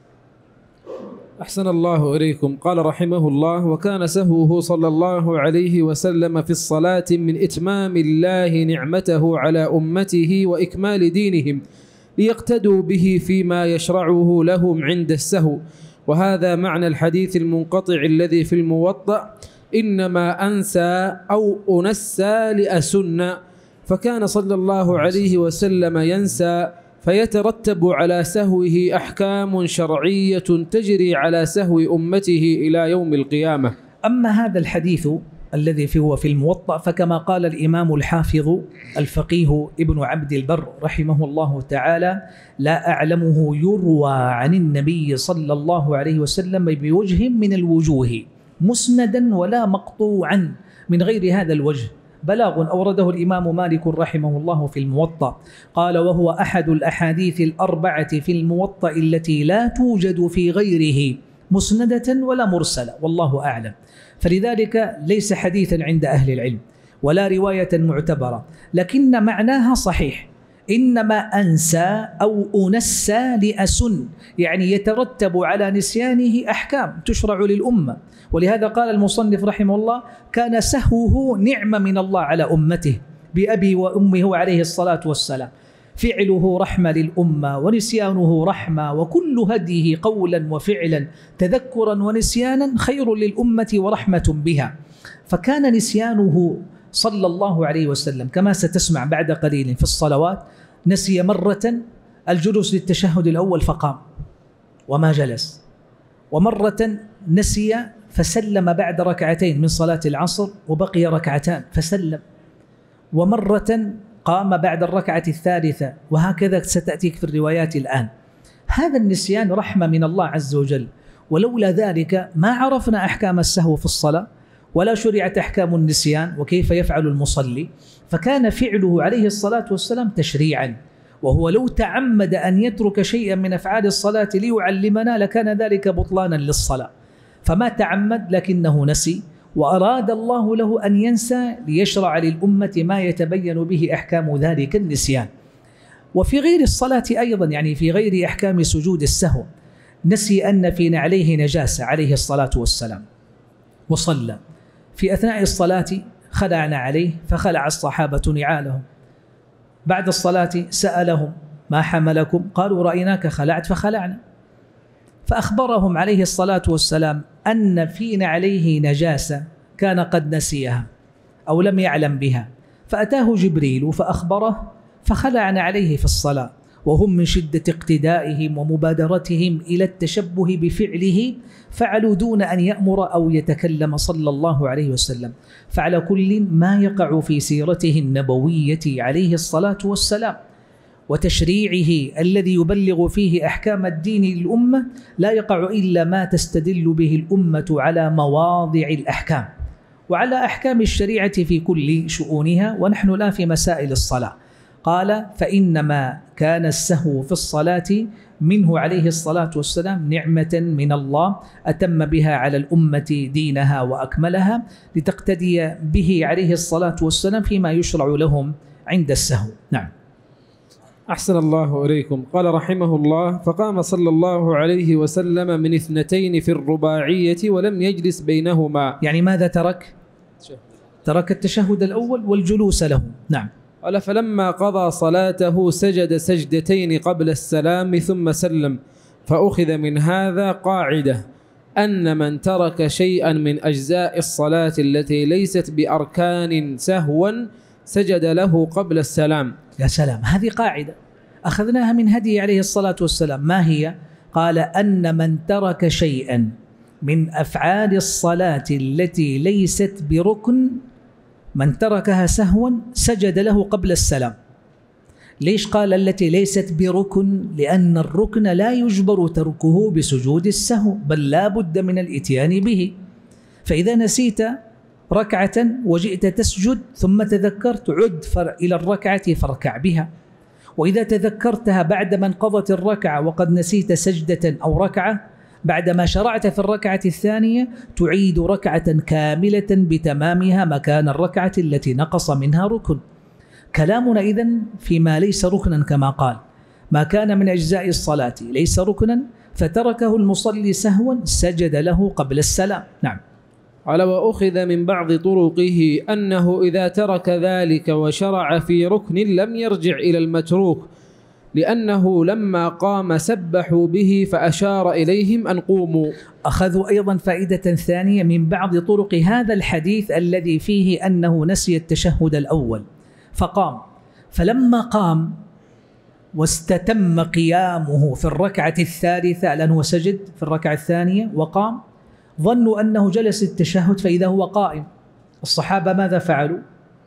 أحسن الله إليكم. قال رحمه الله: وكان سهوه صلى الله عليه وسلم في الصلاة من إتمام الله نعمته على أمته وإكمال دينهم، ليقتدوا به فيما يشرعه لهم عند السهو. وهذا معنى الحديث المنقطع الذي في الموطأ: إنما أنسى أو أنسى لأسن. فكان صلى الله عليه وسلم ينسى، فيترتب على سهوه أحكام شرعية تجري على سهو أمته إلى يوم القيامة. أما هذا الحديث الذي هو في الموطأ، فكما قال الإمام الحافظ الفقيه ابن عبد البر رحمه الله تعالى: لا أعلمه يروى عن النبي صلى الله عليه وسلم بوجه من الوجوه مسندا ولا مقطوعا من غير هذا الوجه. بلاغ أورده الإمام مالك رحمه الله في الموطأ. قال: وهو أحد الأحاديث الأربعة في الموطأ التي لا توجد في غيره مسندة ولا مرسلة، والله أعلم. فلذلك ليس حديثا عند أهل العلم ولا رواية معتبرة، لكن معناها صحيح: إنما أنسى أو أنسى لأسن، يعني يترتب على نسيانه أحكام تشرع للأمة. ولهذا قال المصنف رحمه الله: كان سهوه نعمة من الله على أمته بأبي وأمه عليه الصلاة والسلام، فعله رحمة للأمة ونسيانه رحمة، وكل هديه قولا وفعلا تذكرا ونسيانا خير للأمة ورحمة بها. فكان نسيانه صلى الله عليه وسلم كما ستسمع بعد قليل في الصلوات، نسي مرة الجلوس للتشهد الأول فقام وما جلس، ومرة نسي فسلم بعد ركعتين من صلاة العصر وبقي ركعتان فسلم، ومرة قام بعد الركعة الثالثة، وهكذا ستأتيك في الروايات الآن. هذا النسيان رحمة من الله عز وجل، ولولا ذلك ما عرفنا أحكام السهو في الصلاة ولا شرعت أحكام النسيان وكيف يفعل المصلي، فكان فعله عليه الصلاة والسلام تشريعا، وهو لو تعمد أن يترك شيئا من أفعال الصلاة ليعلمنا لكان ذلك بطلانا للصلاة، فما تعمد لكنه نسي، وأراد الله له أن ينسى ليشرع للأمة ما يتبين به أحكام ذلك النسيان. وفي غير الصلاة أيضا، يعني في غير أحكام سجود السهو، نسي أن في نعليه نجاسة عليه الصلاة والسلام وصلى، في أثناء الصلاة خلعنا عليه فخلع الصحابة نعالهم، بعد الصلاة سألهم ما حملكم؟ قالوا رأيناك خلعت فخلعنا، فأخبرهم عليه الصلاة والسلام أن في نعليه نجاسة كان قد نسيها أو لم يعلم بها، فأتاه جبريل فأخبره فخلعنا عليه في الصلاة، وهم من شدة اقتدائهم ومبادرتهم إلى التشبه بفعله فعلوا دون أن يأمر أو يتكلم صلى الله عليه وسلم. فعلى كل ما يقع في سيرته النبوية عليه الصلاة والسلام وتشريعه الذي يبلغ فيه أحكام الدين للأمة لا يقع إلا ما تستدل به الأمة على مواضع الأحكام وعلى أحكام الشريعة في كل شؤونها، ونحن الآن في مسائل الصلاة. قال فإنما كان السهو في الصلاة منه عليه الصلاة والسلام نعمة من الله أتم بها على الأمة دينها وأكملها، لتقتدي به عليه الصلاة والسلام فيما يشرع لهم عند السهو. نعم. أحسن الله إليكم. قال رحمه الله: فقام صلى الله عليه وسلم من 2 في الرباعية ولم يجلس بينهما. يعني ماذا ترك؟ ترك التشهد الأول والجلوس له. نعم. قال: فلما قضى صلاته سجد سجدتين قبل السلام ثم سلم، فأخذ من هذا قاعدة أن من ترك شيئا من أجزاء الصلاة التي ليست بأركان سهوا سجد له قبل السلام. يا سلام، هذه قاعدة أخذناها من هدي عليه الصلاة والسلام. ما هي؟ قال أن من ترك شيئا من أفعال الصلاة التي ليست بركن، من تركها سهوا سجد له قبل السلام. ليش قال التي ليست بركن؟ لأن الركن لا يجبر تركه بسجود السهو، بل لا بد من الإتيان به. فإذا نسيت ركعة وجئت تسجد ثم تذكرت، عد إلى الركعة فاركع بها. وإذا تذكرتها بعدما انقضت الركعة وقد نسيت سجدة أو ركعة، بعدما شرعت في الركعة الثانية تعيد ركعة كاملة بتمامها مكان الركعة التي نقص منها ركن. كلامنا إذن فيما ليس ركنا، كما قال ما كان من أجزاء الصلاة ليس ركنا فتركه المصلي سهوا سجد له قبل السلام. نعم. قال: وأخذ من بعض طرقه أنه إذا ترك ذلك وشرع في ركن لم يرجع إلى المتروك، لأنه لما قام سبحوا به فأشار إليهم أن قوموا. أخذوا أيضا فائدة ثانية من بعض طرق هذا الحديث الذي فيه أنه نسي التشهد الأول فقام، فلما قام واستتم قيامه في الركعة الثالثة، لأنه سجد في الركعة الثانية وقام، ظنوا أنه جلس التشهد فإذا هو قائم. الصحابة ماذا فعلوا؟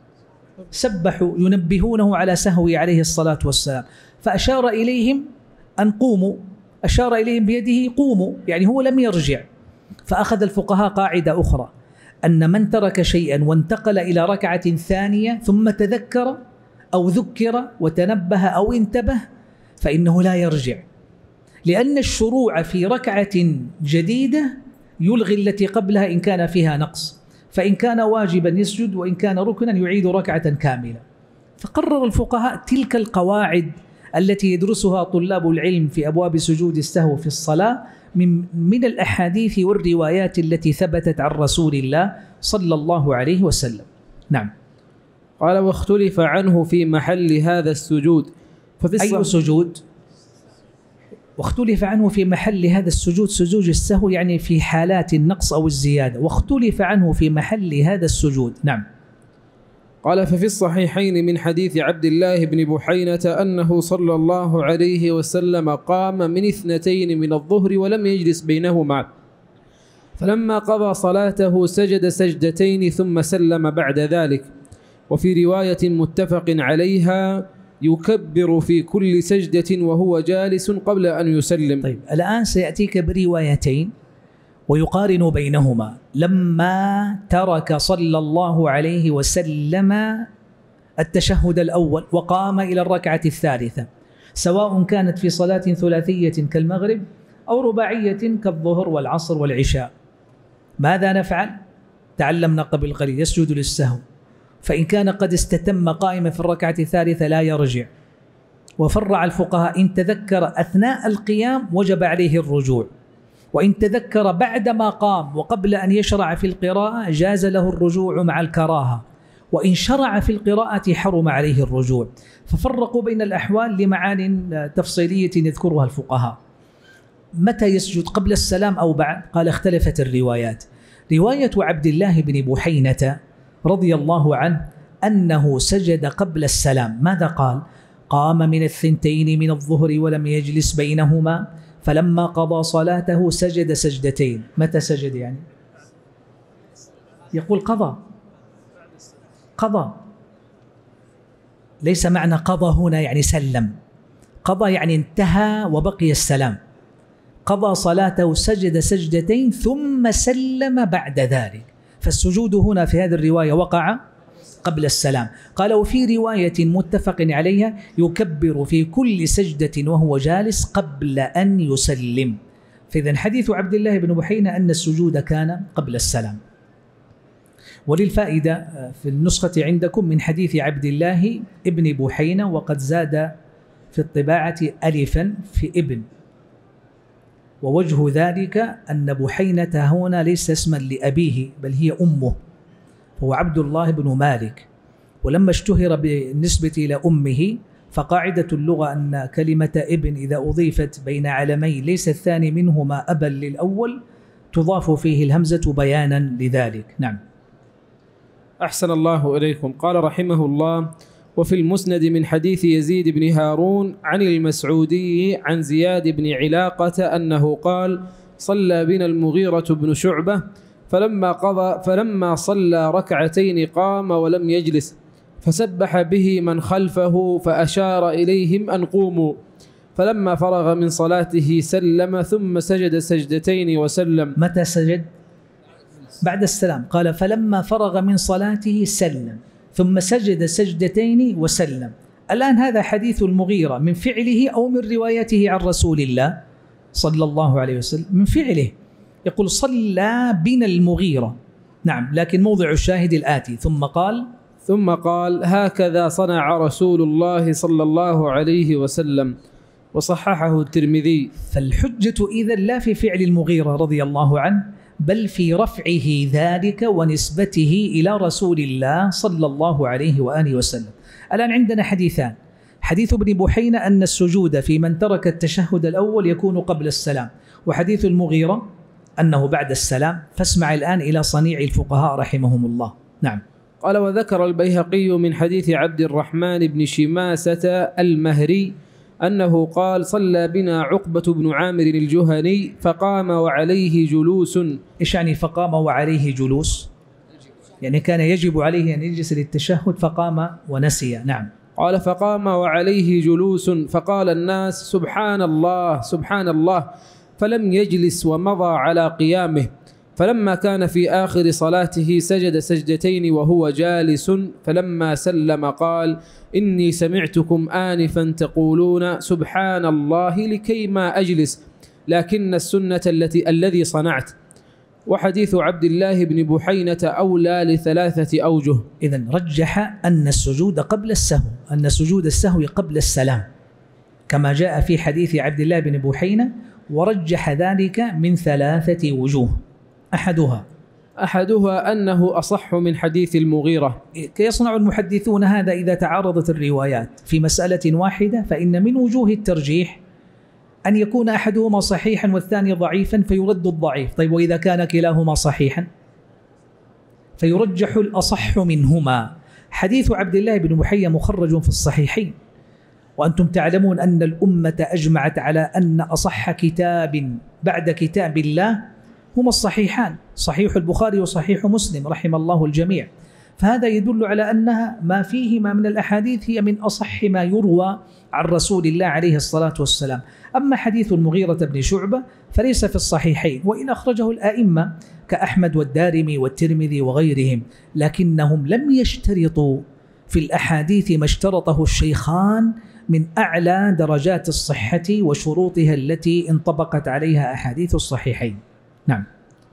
سبحوا ينبهونه على سهوه عليه الصلاة والسلام، فأشار إليهم أن قوموا، أشار إليهم بيده قوموا، يعني هو لم يرجع. فأخذ الفقهاء قاعدة أخرى أن من ترك شيئا وانتقل إلى ركعة ثانية ثم تذكر أو ذكر وتنبه أو انتبه فإنه لا يرجع، لأن الشروع في ركعة جديدة يلغي التي قبلها إن كان فيها نقص، فإن كان واجبا يسجد وإن كان ركنا يعيد ركعة كاملة. فقرر الفقهاء تلك القواعد التي يدرسها طلاب العلم في أبواب سجود السهو في الصلاة من الأحاديث والروايات التي ثبتت عن رسول الله صلى الله عليه وسلم. نعم. قال: واختلف عنه في محل هذا السجود. أي سجود؟ واختلف عنه في محل هذا السجود، سجود السهو يعني في حالات النقص أو الزيادة، واختلف عنه في محل هذا السجود. نعم. قال ففي الصحيحين من حديث عبد الله بن بحينة أنه صلى الله عليه وسلم قام من 2 من الظهر ولم يجلس بينهما، فلما قضى صلاته سجد سجدتين ثم سلم بعد ذلك. وفي رواية متفق عليها يكبر في كل سجدة وهو جالس قبل أن يسلم. طيب الآن سيأتيك بروايتين ويقارن بينهما. لما ترك صلى الله عليه وسلم التشهد الأول وقام إلى الركعة الثالثة، سواء كانت في صلاة ثلاثية كالمغرب أو رباعية كالظهر والعصر والعشاء، ماذا نفعل؟ تعلمنا قبل قليل، يسجد للسهو، فإن كان قد استتم قائما في الركعة الثالثة لا يرجع. وفرع الفقهاء إن تذكر أثناء القيام وجب عليه الرجوع، وإن تذكر بعدما قام وقبل أن يشرع في القراءة جاز له الرجوع مع الكراهة، وإن شرع في القراءة حرم عليه الرجوع. ففرقوا بين الأحوال لمعان تفصيلية يذكرها الفقهاء. متى يسجد، قبل السلام أو بعد؟ قال اختلفت الروايات. رواية عبد الله بن بحينة رضي الله عنه أنه سجد قبل السلام. ماذا قال؟ قام من 2 من الظهر ولم يجلس بينهما، فلما قضى صلاته سجد سجدتين. متى سجد يعني؟ يقول قضى، ليس معنى قضى هنا يعني سلم، قضى يعني انتهى وبقي السلام. قضى صلاته سجد سجدتين ثم سلم بعد ذلك، فالسجود هنا في هذه الرواية وقع قبل السلام. قال وفي رواية متفق عليها يكبر في كل سجدة وهو جالس قبل أن يسلم. فإذن حديث عبد الله بن بحينة أن السجود كان قبل السلام. وللفائدة في النسخة عندكم من حديث عبد الله ابن بحينة، وقد زاد في الطباعة ألفا في ابن، ووجه ذلك أن بحينة هنا ليس اسما لأبيه بل هي أمه، هو عبد الله بن مالك. ولما اشتهر بالنسبة إلى أمه، فقاعدة اللغة أن كلمة ابن إذا أضيفت بين علمين ليس الثاني منهما أبا للأول تضاف فيه الهمزة بيانا لذلك. نعم. أحسن الله إليكم. قال رحمه الله: وفي المسند من حديث يزيد بن هارون عن المسعودي عن زياد بن علاقة أنه قال: صلى بنا المغيرة بن شعبة فلما صلى ركعتين قام ولم يجلس، فسبح به من خلفه فأشار إليهم أن قوموا، فلما فرغ من صلاته سلم ثم سجد سجدتين وسلم. متى سجد؟ بعد السلام. قال فلما فرغ من صلاته سلم ثم سجد سجدتين وسلم. الآن هذا حديث المغيرة من فعله أو من روايته عن رسول الله صلى الله عليه وسلم؟ من فعله. يقول صلى بنا المغيرة، نعم، لكن موضع الشاهد الآتي: ثم قال هكذا صنع رسول الله صلى الله عليه وسلم، وصححه الترمذي. فالحجة إذن لا في فعل المغيرة رضي الله عنه، بل في رفعه ذلك ونسبته إلى رسول الله صلى الله عليه وآله وسلم. الآن عندنا حديثان: حديث ابن بحينة أن السجود في من ترك التشهد الأول يكون قبل السلام، وحديث المغيرة أنه بعد السلام. فاسمع الآن إلى صنيع الفقهاء رحمهم الله. نعم. قال: وذكر البيهقي من حديث عبد الرحمن بن شماسة المهري أنه قال: صلى بنا عقبة بن عامر الجهني فقام وعليه جلوس. إيش يعني فقام وعليه جلوس؟ يعني كان يجب عليه أن يجلس للتشهد فقام ونسي. نعم. قال: فقام وعليه جلوس فقال الناس: سبحان الله سبحان الله، فلم يجلس ومضى على قيامه، فلما كان في آخر صلاته سجد سجدتين وهو جالس، فلما سلم قال: إني سمعتكم آنفا تقولون سبحان الله لكيما أجلس، لكن السنة الذي صنعت. وحديث عبد الله بن بحينة أولى ل3 أوجه. إذن رجح أن السجود قبل السهو، أن سجود السهو قبل السلام كما جاء في حديث عبد الله بن بحينة، ورجح ذلك من 3 وجوه. أحدها أنه أصح من حديث المغيرة. كيصنع المحدثون هذا إذا تعارضت الروايات في مسألة واحدة؟ فإن من وجوه الترجيح أن يكون أحدهما صحيحا والثاني ضعيفا فيرد الضعيف. طيب وإذا كان كلاهما صحيحا فيرجح الأصح منهما. حديث عبد الله بن بحية مخرج في الصحيحين، وأنتم تعلمون أن الأمة أجمعت على أن أصح كتاب بعد كتاب الله هما الصحيحان، صحيح البخاري وصحيح مسلم رحم الله الجميع. فهذا يدل على أنها ما فيهما من الأحاديث هي من أصح ما يروى عن رسول الله عليه الصلاة والسلام. أما حديث المغيرة بن شعبة فليس في الصحيحين، وإن أخرجه الآئمة كأحمد والدارمي والترمذي وغيرهم، لكنهم لم يشترطوا في الأحاديث ما اشترطه الشيخان من أعلى درجات الصحة وشروطها التي انطبقت عليها أحاديث الصحيحين. نعم.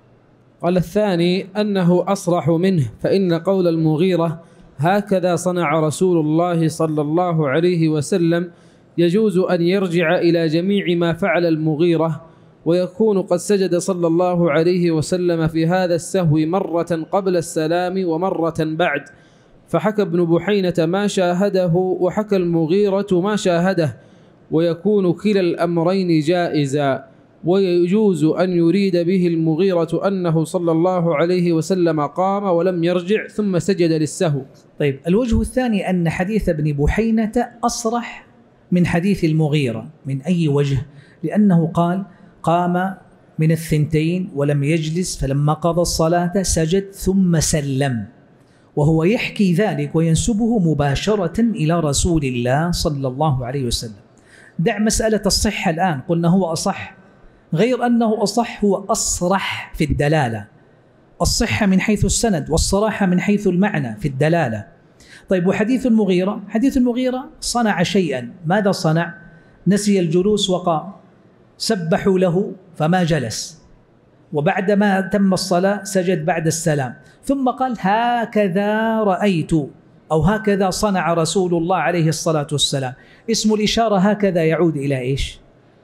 قال الثاني أنه أصرح منه، فإن قول المغيرة هكذا صنع رسول الله صلى الله عليه وسلم يجوز أن يرجع إلى جميع ما فعل المغيرة، ويكون قد سجد صلى الله عليه وسلم في هذا السهو مرة قبل السلام ومرة بعد، فحكى ابن بحينة ما شاهده وحكى المغيرة ما شاهده، ويكون كلا الأمرين جائزا، ويجوز أن يريد به المغيرة أنه صلى الله عليه وسلم قام ولم يرجع ثم سجد للسهو. طيب، الوجه الثاني أن حديث ابن بحينة أصرح من حديث المغيرة. من أي وجه؟ لأنه قال قام من الثنتين ولم يجلس، فلما قضى الصلاة سجد ثم سلم، وهو يحكي ذلك وينسبه مباشرة إلى رسول الله صلى الله عليه وسلم. دع مسألة الصحة الآن، قلنا هو أصح، غير أنه أصح هو أصرح في الدلالة. الصحة من حيث السند والصراحة من حيث المعنى في الدلالة. طيب، وحديث المغيرة، حديث المغيرة صنع شيئا. ماذا صنع؟ نسي الجلوس وقام، سبحوا له فما جلس، وبعدما تم الصلاة سجد بعد السلام، ثم قال هكذا رأيت أو هكذا صنع رسول الله عليه الصلاة والسلام. اسم الإشارة هكذا يعود إلى إيش؟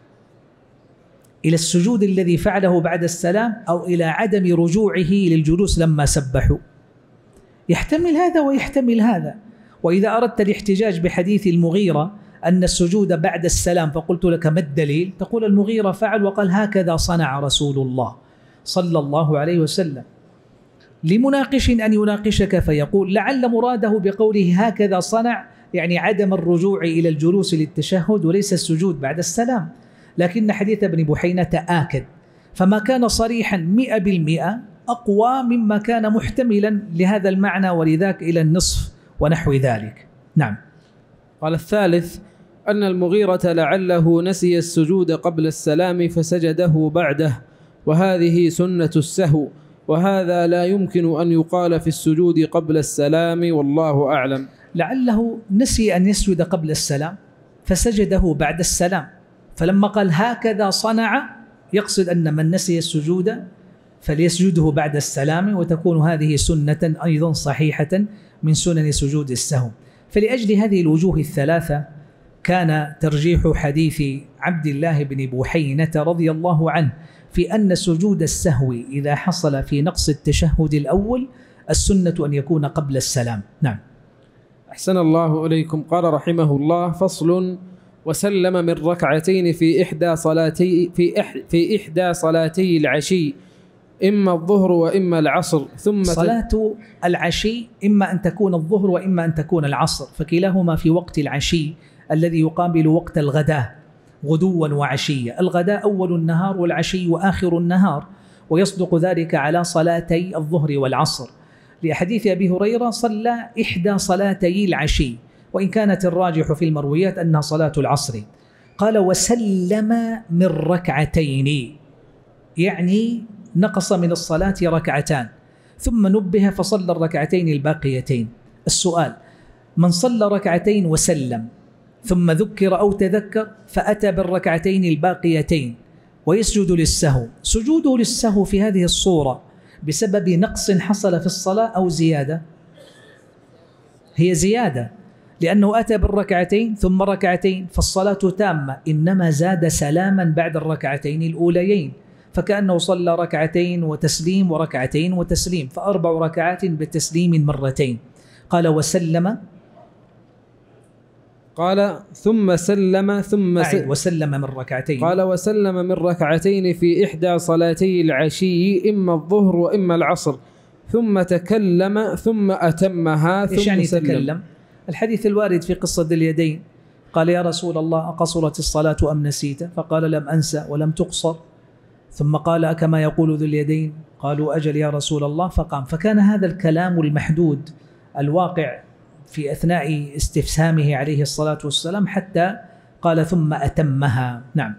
إلى السجود الذي فعله بعد السلام، أو إلى عدم رجوعه للجلوس لما سبحوا. يحتمل هذا ويحتمل هذا. وإذا أردت الاحتجاج بحديث المغيرة أن السجود بعد السلام، فقلت لك ما الدليل؟ تقول المغيرة فعل وقال هكذا صنع رسول الله صلى الله عليه وسلم. لمناقش أن يناقشك فيقول لعل مراده بقوله هكذا صنع يعني عدم الرجوع إلى الجلوس للتشهد وليس السجود بعد السلام، لكن حديث ابن بحينة آكد، فما كان صريحا 100% أقوى مما كان محتملا لهذا المعنى، ولذاك إلى النصف ونحو ذلك. نعم. قال الثالث أن المغيرة لعله نسي السجود قبل السلام فسجده بعده، وهذه سنة السهو، وهذا لا يمكن أن يقال في السجود قبل السلام، والله أعلم. لعله نسي أن يسجد قبل السلام فسجده بعد السلام، فلما قال هكذا صنع يقصد أن من نسي السجود فليسجده بعد السلام، وتكون هذه سنة أيضا صحيحة من سنن سجود السهو. فلأجل هذه الوجوه الثلاثة كان ترجيح حديث عبد الله بن بحينة رضي الله عنه في أن سجود السهو إذا حصل في نقص التشهد الأول السنة أن يكون قبل السلام. نعم. أحسن الله إليكم. قال رحمه الله: فصل: وسلم من ركعتين في إحدى صلاتي العشي، إما الظهر وإما العصر، ثم صلاة العشي إما أن تكون الظهر وإما أن تكون العصر، فكلاهما في وقت العشي الذي يقابل وقت الغداء غدوا وعشية. الغداء أول النهار والعشي وآخر النهار، ويصدق ذلك على صلاتي الظهر والعصر، لحديث أبي هريرة صلى إحدى صلاتي العشي، وإن كانت الراجح في المرويات أنها صلاة العصر. قال: وسلم من ركعتين، يعني نقص من الصلاة ركعتان، ثم نبه فصلى الركعتين الباقيتين. السؤال: من صلى ركعتين وسلم ثم ذكر أو تذكر فأتى بالركعتين الباقيتين ويسجد للسهو، سجوده للسهو في هذه الصورة بسبب نقص حصل في الصلاة أو زيادة؟ هي زيادة، لأنه أتى بالركعتين ثم ركعتين فالصلاة تامة، إنما زاد سلاما بعد الركعتين الأوليين، فكأنه صلى ركعتين وتسليم وركعتين وتسليم، فأربع ركعات بالتسليم مرتين. قال: وسلم، قال ثم سلم وسلم من ركعتين، قال: وسلم من ركعتين في إحدى صلاتي العشي، إما الظهر وإما العصر، ثم تكلم ثم أتمها ثم إيش يعني سلم. تكلم؟ الحديث الوارد في قصة ذي اليدين، قال يا رسول الله أقصرت الصلاة أم نسيت؟ فقال لم أنسى ولم تقصر. ثم قال أكما يقول ذو اليدين؟ قالوا أجل يا رسول الله، فقام. فكان هذا الكلام المحدود الواقع في أثناء استفسامه عليه الصلاة والسلام حتى قال ثم أتمها. نعم.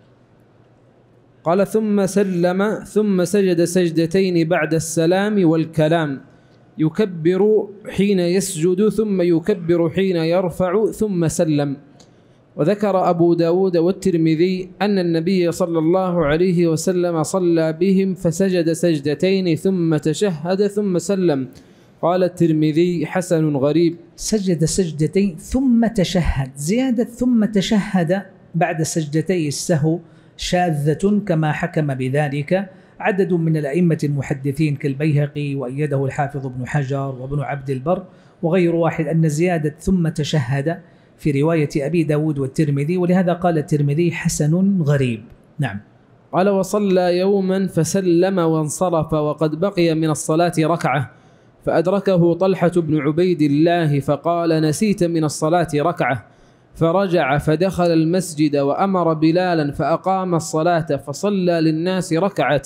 قال ثم سلم ثم سجد سجدتين بعد السلام والكلام، يكبر حين يسجد ثم يكبر حين يرفع ثم سلم. وذكر أبو داود والترمذي أن النبي صلى الله عليه وسلم صلى بهم فسجد سجدتين ثم تشهد ثم سلم. قال الترمذي حسن غريب. سجد سجدتين ثم تشهد، زيادة ثم تشهد بعد سجدتي السهو شاذة كما حكم بذلك عدد من الأئمة المحدثين كالبيهقي وأيده الحافظ ابن حجر وابن عبد البر وغير واحد، أن زيادة ثم تشهد في رواية أبي داود والترمذي، ولهذا قال الترمذي حسن غريب. نعم. قال وصلى يوما فسلم وانصرف وقد بقي من الصلاة ركعة، فأدركه طلحة بن عبيد الله فقال نسيت من الصلاة ركعة، فرجع فدخل المسجد وأمر بلالا فأقام الصلاة فصلى للناس ركعة.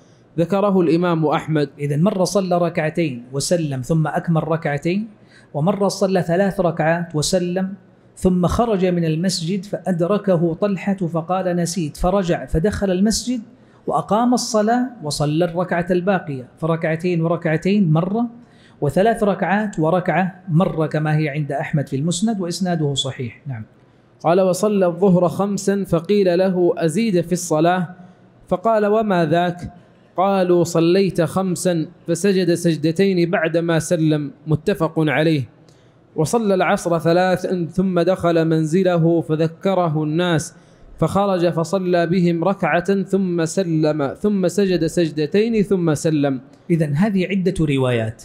ذكره الإمام أحمد. إذن مرة صلى ركعتين وسلم ثم أكمل ركعتين، ومرة صلى 3 ركعات وسلم ثم خرج من المسجد فأدركه طلحة فقال نسيت، فرجع فدخل المسجد وأقام الصلاة وصلى الركعة الباقية، فركعتين وركعتين مرة، و3 ركعات وركعة مرة كما هي عند أحمد في المسند وإسناده صحيح. نعم. قال وصلى الظهر 5 فقيل له أزيد في الصلاة، فقال وما ذاك؟ قالوا صليت 5 فسجد سجدتين بعدما سلم، متفق عليه. وصلى العصر 3 ثم دخل منزله فذكره الناس فخرج فصلى بهم ركعة ثم سلم ثم سجد سجدتين ثم سلم. إذن هذه عدة روايات،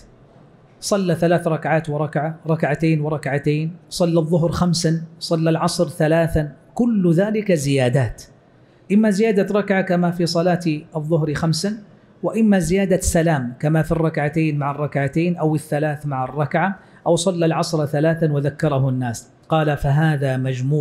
صلى 3 ركعات وركعة، ركعتين وركعتين، صلى الظهر 5، صلى العصر 3، كل ذلك زيادات، إما زيادة ركعة كما في صلاة الظهر 5، وإما زيادة سلام كما في الركعتين مع الركعتين أو ال3 مع الركعة، أو صلى العصر 3 وذكره الناس. قال فهذا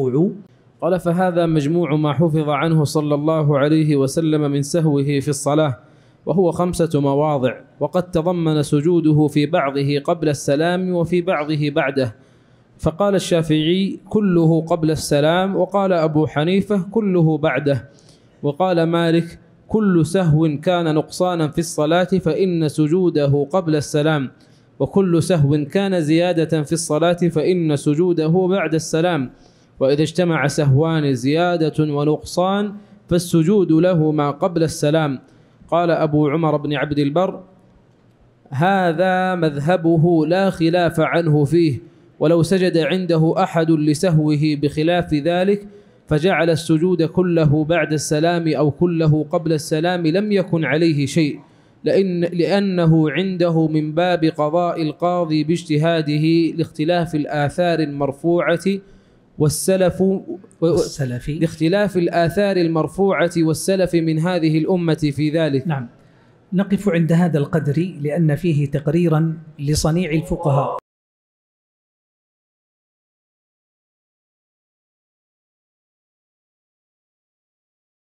مجموع ما حفظ عنه صلى الله عليه وسلم من سهوه في الصلاة، وهو 5 مواضع، وقد تضمن سجوده في بعضه قبل السلام وفي بعضه بعده. فقال الشافعي كله قبل السلام، وقال أبو حنيفة كله بعده، وقال مالك كل سهو كان نقصانا في الصلاة فإن سجوده قبل السلام، وكل سهو كان زيادة في الصلاة فإن سجوده بعد السلام، وإذا اجتمع سهوان زيادة ونقصان فالسجود له ما قبل السلام. قال أبو عمر بن عبد البر هذا مذهبه لا خلاف عنه فيه، ولو سجد عنده أحد لسهوه بخلاف ذلك فجعل السجود كله بعد السلام أو كله قبل السلام لم يكن عليه شيء، لأنه عنده من باب قضاء القاضي باجتهاده لاختلاف الآثار المرفوعة والسلف من هذه الأمة في ذلك. نعم. نقف عند هذا القدر لأن فيه تقريرا لصنيع الفقهاء.